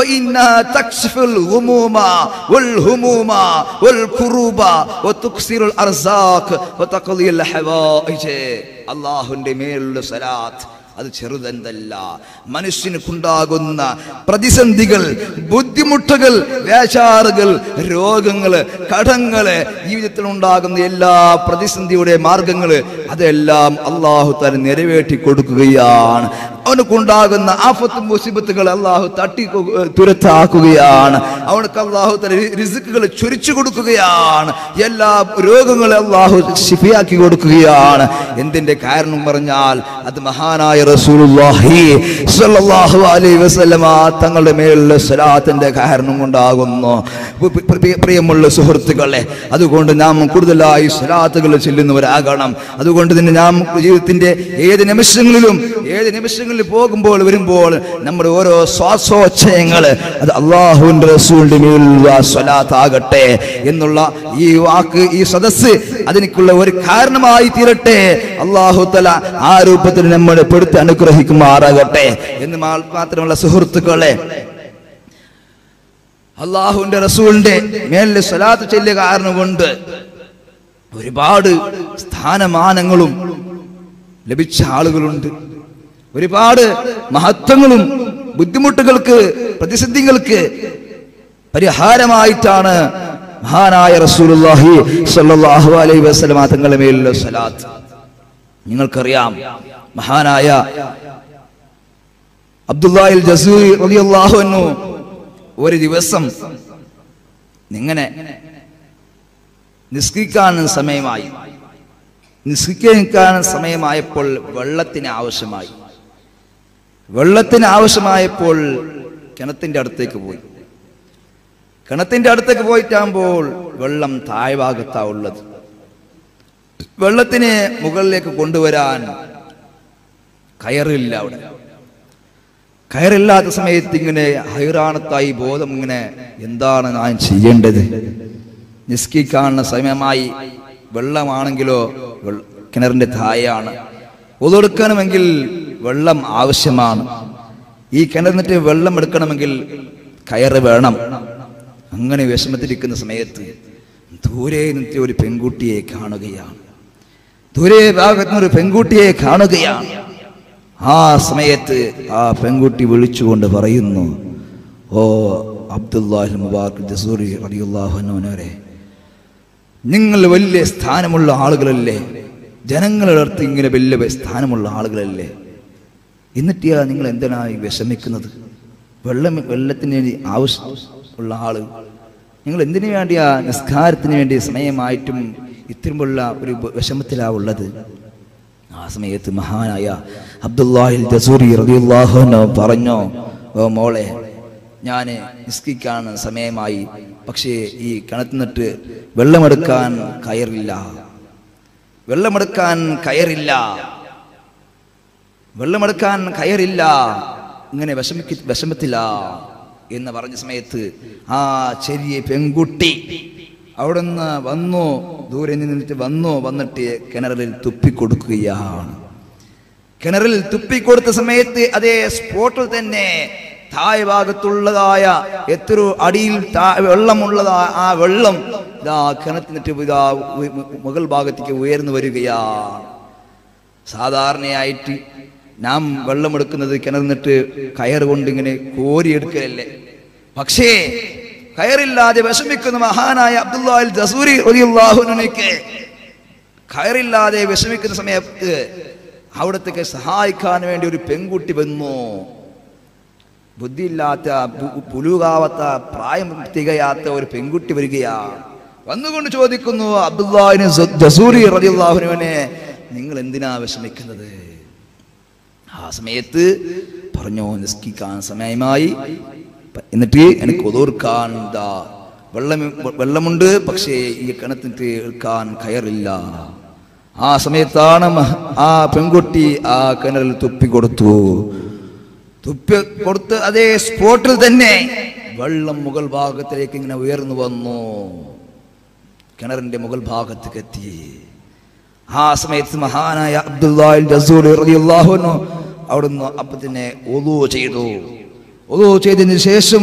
അല്ലാഹുവിന്റെ മേലുള്ള സ്വലാത്ത് അത് ചെറുതെന്തല്ല. മനുഷ്യനുണ്ടാകുന്ന പ്രതിസന്ധികൾ, ബുദ്ധിമുട്ടുകൾ, വേചാറുകൾ, രോഗങ്ങള്, കടങ്ങള്, ജീവിതത്തിൽ ഉണ്ടാകുന്ന എല്ലാ പ്രതിസന്ധിയുടെ മാർഗങ്ങള് അതെല്ലാം അല്ലാഹു തആല നിറവേറ്റി കൊടുക്കുകയാണ്. അവനുക്കുണ്ടാകുന്ന ആഫത്ത് മുസീബത്തുകൾ അല്ലാഹു തട്ടി തുരത്താക്കുകയാണ്. അവനക്ക് അല്ലാഹു തആല റിസ്കുകൾ ചൊരിച്ചു കൊടുക്കുകയാണ്. എല്ലാ രോഗങ്ങളും അല്ലാഹു ശിഫയാക്കി കൊടുക്കുകയാണ്. എന്തിന്റെ കാരണം പറഞ്ഞാൽ അത് മഹാനായ റസൂലുള്ളാഹി സ്വല്ലല്ലാഹു അലൈഹി വസല്ലം തങ്ങളുടെ മേലുള്ള സ്വലാത്തിന്റെ കാരണം കൊണ്ടാകുന്നു. പ്രിയമുള്ള സുഹൃത്തുക്കളെ, അതുകൊണ്ട് നാം കൂടുതലായി സ്വലാത്തുകൾ ചൊല്ലുന്നവരാകണം. അതുകൊണ്ട് തന്നെ നാം ജീവിതത്തിന്റെ ഏത് നിമിഷങ്ങളിലും ഏത് നിമിഷങ്ങളിലും പോകുമ്പോൾ വരുമ്പോൾ നമ്മുടെ ഓരോ ശ്വാസോച്ഛയങ്ങൾ അത് അല്ലാഹുവിന്റെ റസൂലിന്റെ മേലുള്ള സ്വലാത്ത് ആകട്ടെ എന്നുള്ള ഈ വാക്ക്, ഈ സദസ്സ് അതിനുള്ള ഒരു കാരണമായി തീരട്ടെ. അല്ലാഹു തആല ആ രൂപത്തിൽ നമ്മളെ പെടുത്തി അനുഗ്രഹിക്കുമാറാകട്ടെ എന്ന് മാത്രമല്ല സുഹൃത്തുക്കളെ, അല്ലാഹുവിന്റെ റസൂലിന്റെ മേലിൽ സ്വലാത്ത് ചൊല്ലിയ കാരണം കൊണ്ട് ഒരുപാട് സ്ഥാനമാനങ്ങളും ലഭിച്ച ആളുകളുണ്ട്. ഒരുപാട് മഹത്വങ്ങളും ബുദ്ധിമുട്ടുകൾക്ക്, പ്രതിസന്ധികൾക്ക് പരിഹാരമായിട്ടാണ് മഹാനായ റസൂലുള്ളാഹി സ്വല്ലല്ലാഹു അലൈഹി വസല്ലം തങ്ങളുടെ മേലുള്ള സ്വലാത്ത്. നിങ്ങൾക്കറിയാം, മഹാനായ അബ്ദുല്ലാഹിൽ ജസൂരി റളിയല്ലാഹു അൻഹു ഒരു ദിവസം ഇങ്ങനെ നിസ്കരിക്കാൻ സമയമായി നിസ്കരിക്കാൻ സമയമായപ്പോൾ വെള്ളത്തിന് ആവശ്യമായി വെള്ളത്തിന് ആവശ്യമായപ്പോൾ കിണറ്റിന്റെ അടുത്തേക്ക് പോയി. കിണറ്റിന്റെ അടുത്തേക്ക് പോയിട്ടാകുമ്പോൾ വെള്ളം താഴ്ഭാഗത്താ ഉള്ളത്. വെള്ളത്തിനെ മുകളിലേക്ക് കൊണ്ടുവരാൻ കയറില്ല. അവിടെ കയറില്ലാത്ത സമയത്ത് ഇങ്ങനെ ഹൈറാണത്തായി ബോധം ഇങ്ങനെ, എന്താണ് ഞാൻ ചെയ്യേണ്ടത്? നിസ്കരിക്കാനുള്ള സമയമായി, വെള്ളമാണെങ്കിലോ കിണറിന്റെ താഴെയാണ്, ഒതെടുക്കണമെങ്കിൽ വെള്ളം ആവശ്യമാണ്, ഈ കിണറിന്നിട്ട് വെള്ളം എടുക്കണമെങ്കിൽ കയറ് വേണം. അങ്ങനെ വിഷമത്തിരിക്കുന്ന സമയത്ത് ദൂരെ നിന്നിട്ട് ഒരു പെൺകുട്ടിയെ കാണുകയാണ്. ദൂരെ ഭാഗത്ത് ഒരു പെൺകുട്ടിയെ കാണുകയാണ്. ആ സമയത്ത് ആ പെൺകുട്ടി വിളിച്ചുകൊണ്ട് പറയുന്നു, ഓ അബ്ദുല്ലാഹിൽ മുബാറക് ജസൂരി റളിയല്ലാഹു അൻഹുവിനെ, നിങ്ങൾ വലിയ സ്ഥാനമുള്ള ആളുകളല്ലേ, ജനങ്ങളുടെ അടുത്ത് ഇങ്ങനെ വലിയ സ്ഥാനമുള്ള ആളുകളല്ലേ, എന്നിട്ടാ നിങ്ങൾ എന്തിനായി വിഷമിക്കുന്നത്? വെള്ളം വെള്ളത്തിന് ആവശ്യം ഉള്ള ആള് നിങ്ങൾ എന്തിനു വേണ്ടിയാ നിസ്കാരത്തിന് വേണ്ടി സമയമായിട്ടും ഇത്തരമുള്ള ഒരു വിഷമത്തിലാ ഉള്ളത്? ആ സമയത്ത് മഹാനായ അബ്ദുല്ലാഹിൽ ജസൂരി റളിയല്ലാഹു അൻഹു പറഞ്ഞു, ഓ മോളെ, ഞാൻ നിസ്കരിക്കാൻ സമയമായി, പക്ഷേ ഈ കിണറ്റിന്നിട്ട് വെള്ളമെടുക്കാൻ കയറില്ല, വെള്ളമെടുക്കാൻ കയറില്ല വെള്ളമെടുക്കാൻ കയറില്ല ഇങ്ങനെ വിഷമിക്ക വിഷമത്തില്ല എന്ന് പറഞ്ഞ സമയത്ത് ആ ചെറിയ പെൺകുട്ടി അവിടുന്ന് വന്നു, ദൂരെ നിന്നിട്ട് വന്നു, വന്നിട്ട് കിണറിൽ തുപ്പിക്കൊടുക്കുകയാണ്. കിണറിൽ തുപ്പിക്കൊടുത്ത സമയത്ത് അതേ സ്പോട്ടിൽ തന്നെ താഴെ ഭാഗത്തുള്ളതായ എത്ര അടിയിൽ വെള്ളമുള്ളതാ ആ വെള്ളം ഇതാ കിണറ്റിന്നിട്ട് ഇതാ മുകൾ ഭാഗത്തേക്ക് ഉയർന്നു വരികയാണ്. സാധാരണയായിട്ട് നാം വെള്ളമെടുക്കുന്നത് കിണർന്നിട്ട് കയർ കൊണ്ട് ഇങ്ങനെ കോരിയെടുക്കലല്ലേ. പക്ഷേ കയറില്ലാതെ വിഷമിക്കുന്ന മഹാനായ അബ്ദുല്ലാഹിൽ ജസൂരി റളിയല്ലാഹു അൻഹുവിനെ കയറില്ലാതെ വിഷമിക്കുന്ന സമയത്ത് അവിടത്തേക്ക് സഹായിക്കാൻ വേണ്ടി ഒരു പെൺകുട്ടി വന്നു. ബുദ്ധിയില്ലാത്ത പുലുകാവാത്ത പ്രായം തികയാത്ത ഒരു പെൺകുട്ടി വരികയാണ്. വന്നുകൊണ്ട് ചോദിക്കുന്നു, അബ്ദുല്ലാഹിൽ ജസൂരി റളിയല്ലാഹു അൻഹുവിനെ, നിങ്ങൾ എന്തിനാ വിഷമിക്കുന്നത്? ആ സമയത്ത് പറഞ്ഞു, നിസ്കരിക്കാൻ സമയമായി, എന്നിട്ട് എനിക്ക് ഒതുർക്കാൻ ദാ വെള്ളം വെള്ളമുണ്ട്, പക്ഷേ ഈ കിണറ്റിട്ട് എടുക്കാൻ കയറില്ല. ആ സമയത്താണ് ആ പെൺകുട്ടി ആ കിണറിൽ തുപ്പി കൊടുത്തു. തുപ്പി കൊടുത്ത് അതേ സ്പോട്ടിൽ തന്നെ വെള്ളം മുകൾ ഭാഗത്തിലേക്ക് ഇങ്ങനെ ഉയർന്നു വന്നു, കിണറിന്റെ മുകൾ ഭാഗത്തേക്ക് എത്തി. ആ സമയത്ത് മഹാനായ അബ്ദുല്ലാഹിൽ ജസൂരി റളിയല്ലാഹു അൻഹു അവിടുന്ന് അപ്പൊ തന്നെ wudu ചെയ്തു. wudu ചെയ്തതിനു ശേഷം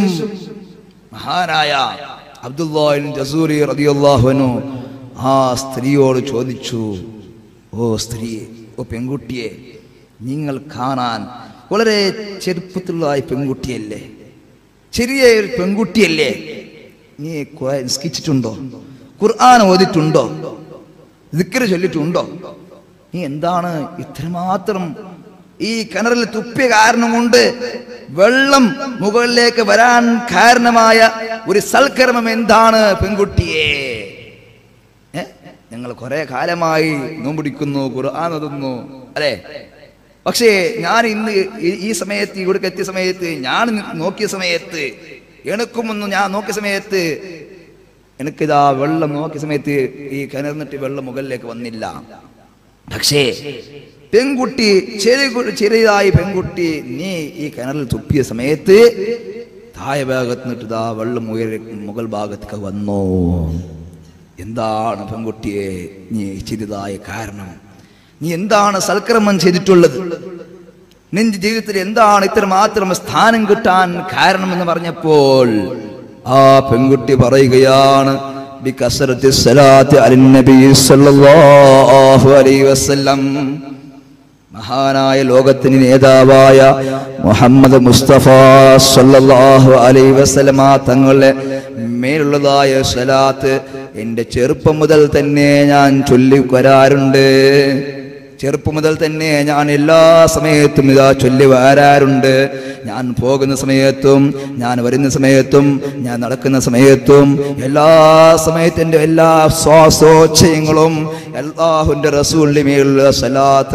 മഹാനായ അബ്ദുല്ലാഹിൽ ജസൂരി റളിയല്ലാഹു അൻഹു ആ സ്ത്രീയോട് ചോദിച്ചു, ഓ സ്ത്രീ, ഓ പെൺകുട്ടിയെ, നിങ്ങൾ കാണാൻ വളരെ ചെറുപ്പത്തിലുള്ള പെൺകുട്ടിയല്ലേ, ചെറിയ ഒരു പെൺകുട്ടിയല്ലേ, നീ നിസ്കരിച്ചിട്ടുണ്ടോ? ഖുർആൻ ഓതിയിട്ടുണ്ടോ? ദിക്ർ ചൊല്ലിട്ടുണ്ടോ? നീ എന്താണ് ഇത്രമാത്രം ഈ കിണറിൽ തുപ്പിയ കാരണം കൊണ്ട് വെള്ളം മുകളിലേക്ക് വരാൻ കാരണമായ ഒരു സൽക്കർമ്മം എന്താണ് പെൺകുട്ടിയെ? ഞങ്ങൾ കുറെ കാലമായി നോമ്പിടിക്കുന്നു, ഖുർആൻ ഓതുന്നു, അല്ലെ? പക്ഷേ ഞാൻ ഇന്ന് ഈ സമയത്ത് ഇവിടേക്ക് എത്തിയ സമയത്ത് ഞാൻ നോക്കിയ സമയത്ത് എനക്കുമൊന്നും ഞാൻ നോക്കിയ സമയത്ത് എനിക്കിതാ വെള്ളം നോക്കിയ സമയത്ത് ഈ കിണർന്നിട്ട് വെള്ളം മുകളിലേക്ക് വന്നില്ല. പക്ഷേ പെൺകുട്ടി ചെറിയ ചെറിയതായി പെൺകുട്ടി നീ ഈ കിണറിൽ തുപ്പിയ സമയത്ത് താഴെ ഭാഗത്ത് നിന്നിട്ട് ഇതാ വെള്ളം ഉയര മുകൾ ഭാഗത്തേക്ക് വന്നു. എന്താണ് പെൺകുട്ടിയെ നീ ചെയ്തതായ കാരണം? നീ എന്താണ് സൽക്കർമ്മം ചെയ്തിട്ടുള്ളത്? നിന്റെ ജീവിതത്തിൽ എന്താണ് ഇത്ര മാത്രം സ്ഥാനം കിട്ടാൻ കാരണമെന്ന് പറഞ്ഞപ്പോൾ ആ പെൺകുട്ടി പറയുകയാണ്, ബികസറത്തി സ്വലാത്തി അലൻ നബി സല്ലല്ലാഹു അലൈഹി വസല്ലം, മഹാനായ ലോകത്തിന് നേതാവായ മുഹമ്മദ് മുസ്തഫ സല്ലല്ലാഹു അലൈഹി വസല്ലമ തങ്ങളുടെ മേലുള്ളതായ സ്വലാത്ത് എൻ്റെ ചെറുപ്പം മുതൽ തന്നെ ഞാൻ ചൊല്ലി വരാറുണ്ട്. ചെറുപ്പം മുതൽ തന്നെ ഞാൻ എല്ലാ സമയത്തും ഇതാ ചൊല്ലി വരാറുണ്ട്. ഞാൻ പോകുന്ന സമയത്തും ഞാൻ വരുന്ന സമയത്തും ഞാൻ നടക്കുന്ന സമയത്തും എല്ലാ സമയത്തും എൻ്റെ എല്ലാ ശ്വാസോച്ഛയങ്ങളും അല്ലാഹുവിൻ്റെ റസൂലിന്റെ മേലുള്ള സ്വലാത്ത്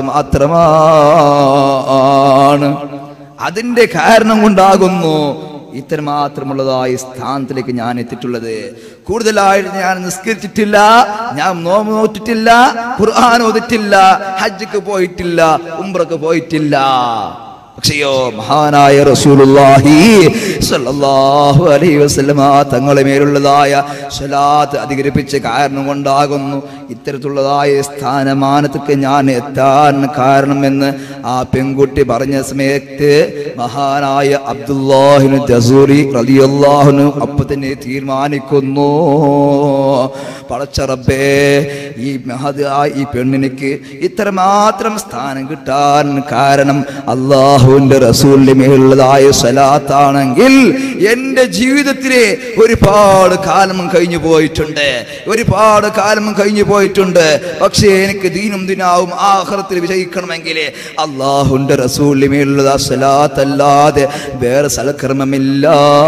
മാത്രമാണ്. അതിൻ്റെ കാരണം കൊണ്ടാകുന്നു ഇത്ര മാത്രമുള്ളതായി സ്ഥാനത്തിലേക്ക് ഞാൻ എത്തിയിട്ടുള്ളത്. കൂടുതലായിട്ട് ഞാൻ നിസ്കരിച്ചിട്ടില്ല, ഞാൻ നോമ്പ് നോറ്റിട്ടില്ല, ഖുർആൻ ഓതിട്ടില്ല, ഹജ്ജ് പോയിട്ടില്ല, ഉംറക്ക് പോയിട്ടില്ല. പക്ഷെയോ മഹാനായ റസൂലുള്ളാഹി സ്വല്ലല്ലാഹു അലൈഹി വസല്ലമ തങ്ങളുടെ മേലുള്ളതായ സ്വലാത്ത് അധികരിപ്പിച്ച കാരണം കൊണ്ടാകുന്നു ഇത്തരത്തിലുള്ളതായ സ്ഥാനമാനത്തേക്ക് ഞാൻ എത്താൻ കാരണമെന്ന് ആ പെൺകുട്ടി പറഞ്ഞ സമയത്ത് മഹാനായ അബ്ദുല്ലാഹിബ്നു ജസൂരി റളിയല്ലാഹു അൻഹു അപ്പോൾ തന്നെ തീരുമാനിക്കുന്നു, പടച്ച റബ്ബേ, ഈ മഹദായ ഈ പെണ്ണിനിക്ക് ഇത്രമാത്രം സ്ഥാനം കിട്ടാൻ കാരണം അല്ലാഹുവിന്റെ റസൂലിന്റെ മേലുള്ളതായ സ്വലാത്താണെങ്കിൽ എൻ്റെ ജീവിതത്തിലെ ഒരുപാട് കാലം കഴിഞ്ഞു പോയിട്ടുണ്ട്, ഒരുപാട് കാലം കഴിഞ്ഞു പോയിട്ടുണ്ട്. പക്ഷേ എനിക്ക് ദീനും ദുനിയാവും ആഖിറത്തിൽ വിജയിക്കണമെങ്കിൽ അല്ലാഹുവിന്റെ റസൂലിന്റെ മേലുള്ള സ്വലാത്തല്ലാതെ വേറെ സൽക്കർമ്മമില്ല.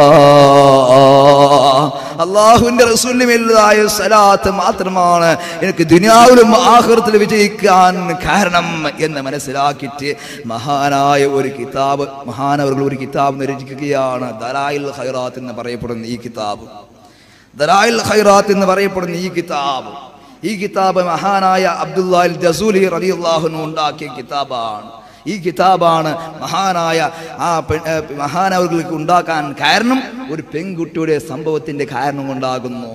അല്ലാഹുവിന്റെ റസൂലിന്റെ മേലുള്ളതായ സ്വലാത്ത് മാത്രമാണ് എനിക്ക് ദുനിയാവിലും ആഖിറത്തിലും വിജയിക്കാൻ കാരണം എന്ന് മനസ്സിലാക്കിയിട്ട് മഹാനായ ഒരു കിതാബ് മഹാനവറുകൾ ഒരു കിതാബ് രചിക്കുകയാണ്. ദലായിൽ ഖൈറാത്ത് എന്ന് പറയപ്പെടുന്ന ഈ കിതാബ് ദലായിൽ ഖൈറാത്ത് എന്ന് പറയപ്പെടുന്ന ഈ കിതാബ് ഈ കിതാബ് മഹാനായ അബ്ദുല്ലാഹിൽ ജസൂലി റളിയല്ലാഹു അൻഹു ഉണ്ടാക്കിയ കിതാബാണ്. ഈ കിതാബാണ് മഹാനായ ആ മഹാനവറുകൾക്ക് ഉണ്ടാക്കാൻ കാരണം ഒരു പെൺകുട്ടിയുടെ സംഭവത്തിന്റെ കാരണം കൊണ്ടാകുന്നു.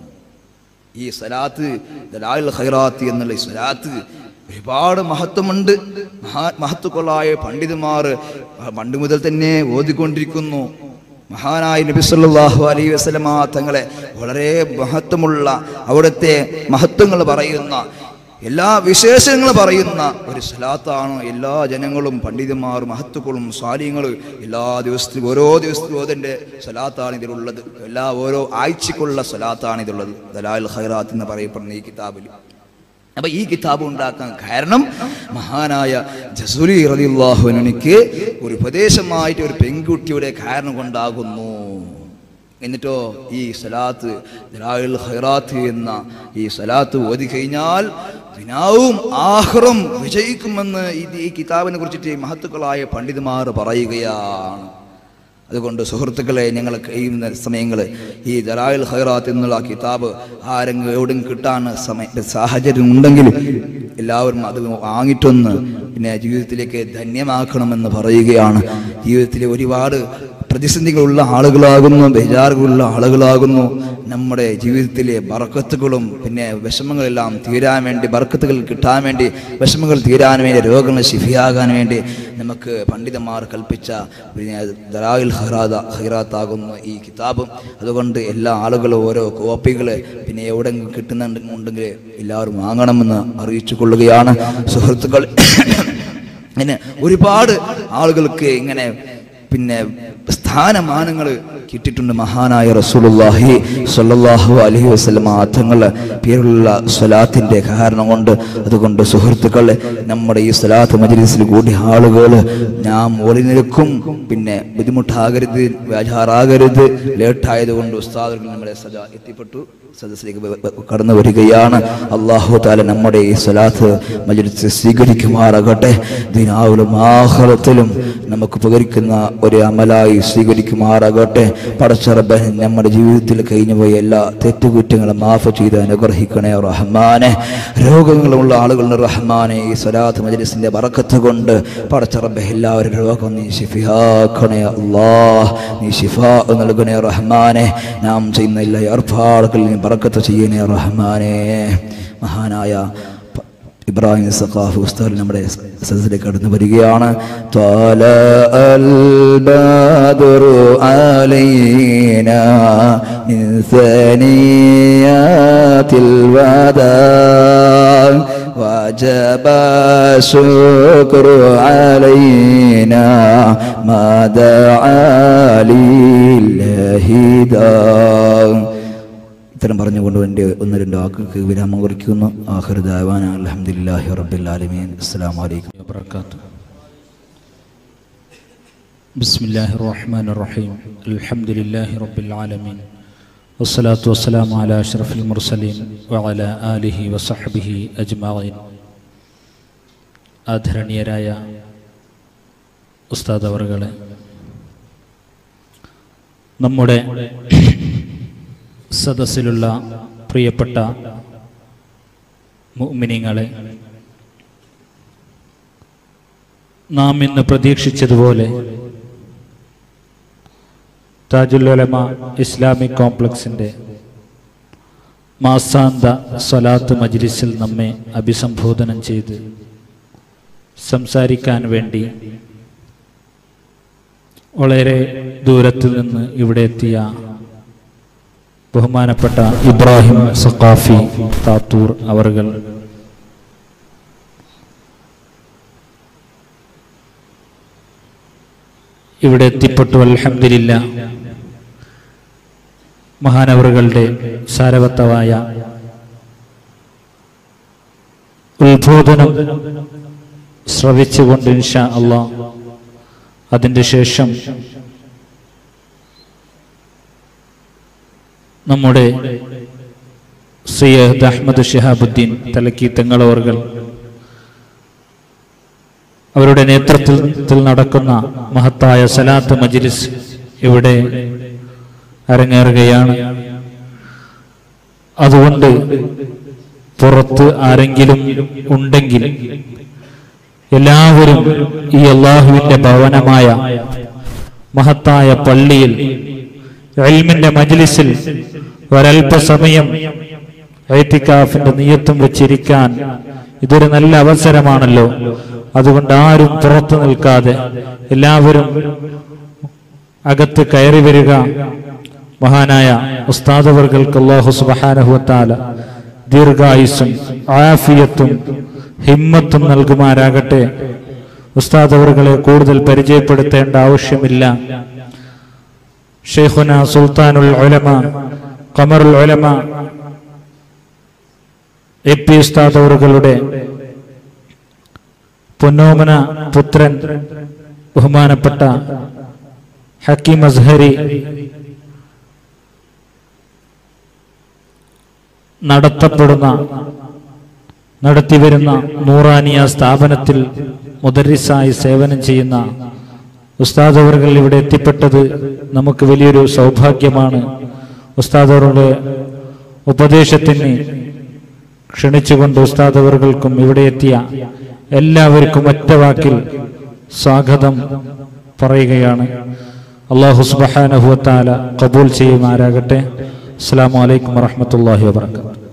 ഈ സ്വലാത്ത് ദലായിൽ ഖൈറാത്ത് എന്നുള്ള ഈ സ്വലാത്ത് ഒരുപാട് മഹത്വമുണ്ട്. മഹാ മഹത്വക്കൊള്ളായ പണ്ഡിതന്മാർ പണ്ട് മുതൽ തന്നെ ഓതിക്കൊണ്ടിരിക്കുന്നു. മഹാനായ നബി സല്ലല്ലാഹു അലൈഹി വസല്ലമ തങ്ങളെ വളരെ മഹത്വമുള്ള അവിടുത്തെ മഹത്വങ്ങൾ പറയുന്ന എല്ലാ വിശേഷങ്ങളും പറയുന്ന ഒരു സ്വലാത്താണ്. എല്ലാ ജനങ്ങളും പണ്ഡിതന്മാർ മഹത്തുക്കളും സ്വാലിഹ്യങ്ങളും എല്ലാ ദിവസത്തിലും ഓരോ ദിവസത്തിലും ഓതേണ്ട സ്വലാത്താണ് ഇതിലുള്ളത്. എല്ലാ ഓരോ ആഴ്ചക്കുള്ള സ്വലാത്താണ് ഇതുള്ളത് ദലായിൽ ഖൈറാത്ത് എന്ന് പറയപ്പെടുന്ന ഈ കിതാബിൽ. അപ്പൊ ഈ കിതാബ് ഉണ്ടാക്കാൻ കാരണം മഹാനായ ജസൂരി റളിയല്ലാഹു അൻഹുവിന് ഒരു ഉപദേശമായിട്ട് ഒരു പെൺകുട്ടിയുടെ കാരണം കൊണ്ടാകുന്നു. എന്നിട്ടോ ഈ സ്വലാത്ത് ദലായിൽ ഖൈറാത്ത് എന്ന ഈ സ്വലാത്ത് ഓതി കഴിഞ്ഞാൽ ദുനിയാവും ആഖിറവും വിജയിക്കുമെന്ന് ഇത് ഈ കിതാബിനെ കുറിച്ചിട്ട് മഹത്തുക്കളായ പണ്ഡിതന്മാർ പറയുകയാണ്. അതുകൊണ്ട് സുഹൃത്തുക്കളെ, ഞങ്ങൾ കഴിയുന്ന സമയങ്ങൾ ഈ ദലായിൽ ഖൈറാത്ത് എന്നുള്ള കിതാബ് ആരെങ്കിലും എവിടെയും കിട്ടാൻ സമയ സാഹചര്യം ഉണ്ടെങ്കിൽ എല്ലാവരും അത് വാങ്ങിയിട്ടൊന്ന് പിന്നെ ജീവിതത്തിലേക്ക് ധന്യമാക്കണമെന്ന് പറയുകയാണ്. ജീവിതത്തിലെ ഒരുപാട് പ്രതിസന്ധികളുള്ള ആളുകളാകുന്നു, ബേജാറുകളുള്ള ആളുകളാകുന്നു. നമ്മുടെ ജീവിതത്തിലെ ബർക്കത്തുകളും പിന്നെ വിഷമങ്ങളെല്ലാം തീരാൻ വേണ്ടി, ബർക്കത്തുകൾ കിട്ടാൻ വേണ്ടി, വിഷമങ്ങൾ തീരാൻ വേണ്ടി, രോഗങ്ങൾ ശിഫിയാകാൻ വേണ്ടി നമുക്ക് പണ്ഡിതന്മാർ കൽപ്പിച്ച പിന്നെ ദലായിൽ ഖൈറാത്താകുന്നു ഈ കിതാബും. അതുകൊണ്ട് എല്ലാ ആളുകളും ഓരോ കോപ്പികൾ പിന്നെ എവിടെയെങ്കിലും കിട്ടുന്നുണ്ടെങ്കിൽ എല്ലാവരും വാങ്ങണമെന്ന് അറിയിച്ചു കൊള്ളുകയാണ് സുഹൃത്തുക്കൾ. ഇങ്ങനെ ഒരുപാട് ആളുകൾക്ക് ഇങ്ങനെ പിന്നെ സ്ഥാനമാനങ്ങൾ കിട്ടിയിട്ടുണ്ട് മഹാനായ റസൂലുള്ളാഹി സ്വല്ലല്ലാഹു അലൈഹി വസല്ലമ തങ്ങളുടെ പേരുള്ള സ്വലാത്തിന്റെ കാരണം കൊണ്ട്. അതുകൊണ്ട് സുഹൃത്തുക്കളെ, നമ്മുടെ ഈ സ്വലാത്ത് മജ്ലിസിൽ കൂടിയ ആളുകൾ നാം ഓടി നിൽക്കും, പിന്നെ ബുദ്ധിമുട്ടാകരുത്, ബേജാറാകരുത്. ലേട്ടായതുകൊണ്ട് ഉസ്താദുകൾ നമ്മളെ സദാ എത്തിപ്പെട്ടു സദസ്സിലേക്ക് കടന്നു വരികയാണ്. അല്ലാഹു തആല നമ്മുടെ ഈ സ്വലാത്ത് മജ്ലിസ് സ്വീകരിക്കുമാറാകട്ടെ. ദുനിയാവിലും ആഖിറത്തിലും നമുക്ക് ഉപകരിക്കുന്ന ഒരു അമലായി സ്വീകരിക്കുമാറാകട്ടെ. പടച്ച റബ്ബേ, നമ്മുടെ ജീവിതത്തിൽ കഴിഞ്ഞുപോയ എല്ലാ തെറ്റുകുറ്റങ്ങളും മാഫ് ചെയ്ത് അനുഗ്രഹിക്കണേ റഹ്മാനെ. രോഗങ്ങളുള്ള ആളുകളുടെ റഹ്മാനെ, ഈ സ്വലാത്ത് മജ്ലിസിന്റെ ബറക്കത്ത് കൊണ്ട് പടച്ച റബ്ബേ എല്ലാവരും രോഗം നീ ശിഫാക്കണേ അല്ലാഹ്. നീ ശിഫാ നൽകണേ റഹ്മാനെ. നാം ചെയ്യുന്ന എല്ലാ ഏർപ്പാടുകളിൽ നീ ബറക്കത്ത് ചെയ്യണേ റഹ്മാനെ. മഹാനായ ഇബ്രാഹിം സഖാഫി ഉസ്താദ് നമ്മുടെ സദസ്സിലേക്ക് കടന്നു വരികയാണ്. ത്വല അൽ ബദ്റു അലൈനാ മിൻ സനിയാതിൽ വദാ വജബ ശുക്രു അലൈനാ മാ ദഅ ലില്ലാഹി ദാ. ഇത്തരം പറഞ്ഞുകൊണ്ട് എൻ്റെ ഒന്ന് രണ്ട് വാക്കുകൾക്ക് വിരാമം കുറിക്കുന്നു. ആഖിറു ദഅവാനാ അൽഹംദുലില്ലാഹി റബ്ബിൽ ആലമീൻ. അസ്സലാമു അലൈക്കും വബറകാതുഹു. ബിസ്മില്ലാഹിർ റഹ്മാനിർ റഹീം. അൽഹംദുലില്ലാഹി റബ്ബിൽ ആലമീൻ. വസ്സലാത്തു വസ്സലാമു അലാ അഷ്റഫിൽ മുർസലീൻ വഅലാ ആലിഹി വസഹ്ബിഹി അജ്മഈൻ. ആദരണീയരായ ഉസ്താദ് അവറുകളെ, നമ്മുടെ സദസ്സിലുള്ള പ്രിയപ്പെട്ട മുഅ്മിനീങ്ങളെ, നാം ഇന്ന് പ്രതീക്ഷിച്ചതുപോലെ താജുൽ ഉലമ ഇസ്ലാമിക് കോംപ്ലക്സിൻ്റെ മാസാന്ത സ്വലാത്ത് മജ്ലിസിൽ നമ്മെ അഭിസംബോധനം ചെയ്ത് സംസാരിക്കാൻ വേണ്ടി വളരെ ദൂരത്തിൽ നിന്ന് ഇവിടെ എത്തിയ ബഹുമാനപ്പെട്ട ഇബ്രാഹിം സഖാഫി താത്തൂർ അവർകൾ ഇവിടെ എത്തിപ്പെട്ടു. അൽഹംദുലില്ലാഹ്, മഹാനവറുകളുടെ സാരവത്തമായ ഉത്ബോധനം ശ്രവിച്ചുകൊണ്ട് ഇൻഷാ അല്ലാഹ് അതിൻ്റെ ശേഷം നമ്മുടെ സയ്യിദ് അഹ്മദ് ശിഹാബുദ്ദീൻ തലക്കി തങ്ങളവർകൾ അവരുടെ നേതൃത്വത്തിൽ നടക്കുന്ന മഹത്തായ സലാത്ത് മജ്ലിസ് ഇവിടെ അരങ്ങേറുകയാണ്. അതുകൊണ്ട് പുറത്ത് ആരെങ്കിലും ഉണ്ടെങ്കിൽ എല്ലാവരും ഈ അല്ലാഹുവിന്റെ ഭവനമായ മഹത്തായ പള്ളിയിൽ ഇൽമിന്റെ മജ്ലിസിൽ ഒരൽപസമയം ഇഅ്തികാഫിന്റെ നിയത്തും വെച്ചിരിക്കാൻ ഇതൊരു നല്ല അവസരമാണല്ലോ. അതുകൊണ്ട് ആരും പുറത്തു നിൽക്കാതെ എല്ലാവരും അകത്ത് കയറി വരിക. മഹാനായ ഉസ്താദ് അവർകൾക്ക് അല്ലാഹു സുബ്ഹാനഹു വ തആല ദീർഘായുസ്സും ആഫിയത്തും ഹിമ്മത്തും നൽകുമാരാകട്ടെ. ഉസ്താദ് അവർകളെ കൂടുതൽ പരിചയപ്പെടുത്തേണ്ട ആവശ്യമില്ല. ശൈഖുന സുൽത്താനുൽ ഉലമ ഖമറുൽ ഉലമ എ പി ഉസ്താദ് അവർകളുടെ പൊന്നോമന പുത്രൻ ബഹുമാനപ്പെട്ട ഹക്കീം അസ്ഹരി നടത്തപ്പെടുന്ന നടത്തിവരുന്ന നൂറാനിയ സ്ഥാപനത്തിൽ മുദരിസായി സേവനം ചെയ്യുന്ന ഉസ്താദ് അവർകൾ ഇവിടെ എത്തിപ്പെട്ടത് നമുക്ക് വലിയൊരു സൗഭാഗ്യമാണ്. ഉസ്താദ് അവരുടെ ഉപദേശത്തിന് ക്ഷണിച്ചുകൊണ്ട് ഉസ്താദ് അവർകൾക്കും ഇവിടെ എത്തിയ എല്ലാവർക്കും ഒറ്റ വാക്കിൽ സ്വാഗതം പറയുകയാണ്. അല്ലാഹു സുബ്ഹാനഹു വ തആല ഖബൂൽ ചെയ്യുമാറാകട്ടെ. അസ്സലാമു അലൈക്കും വറഹ്മത്തുള്ളാഹി വബറകാതുഹു.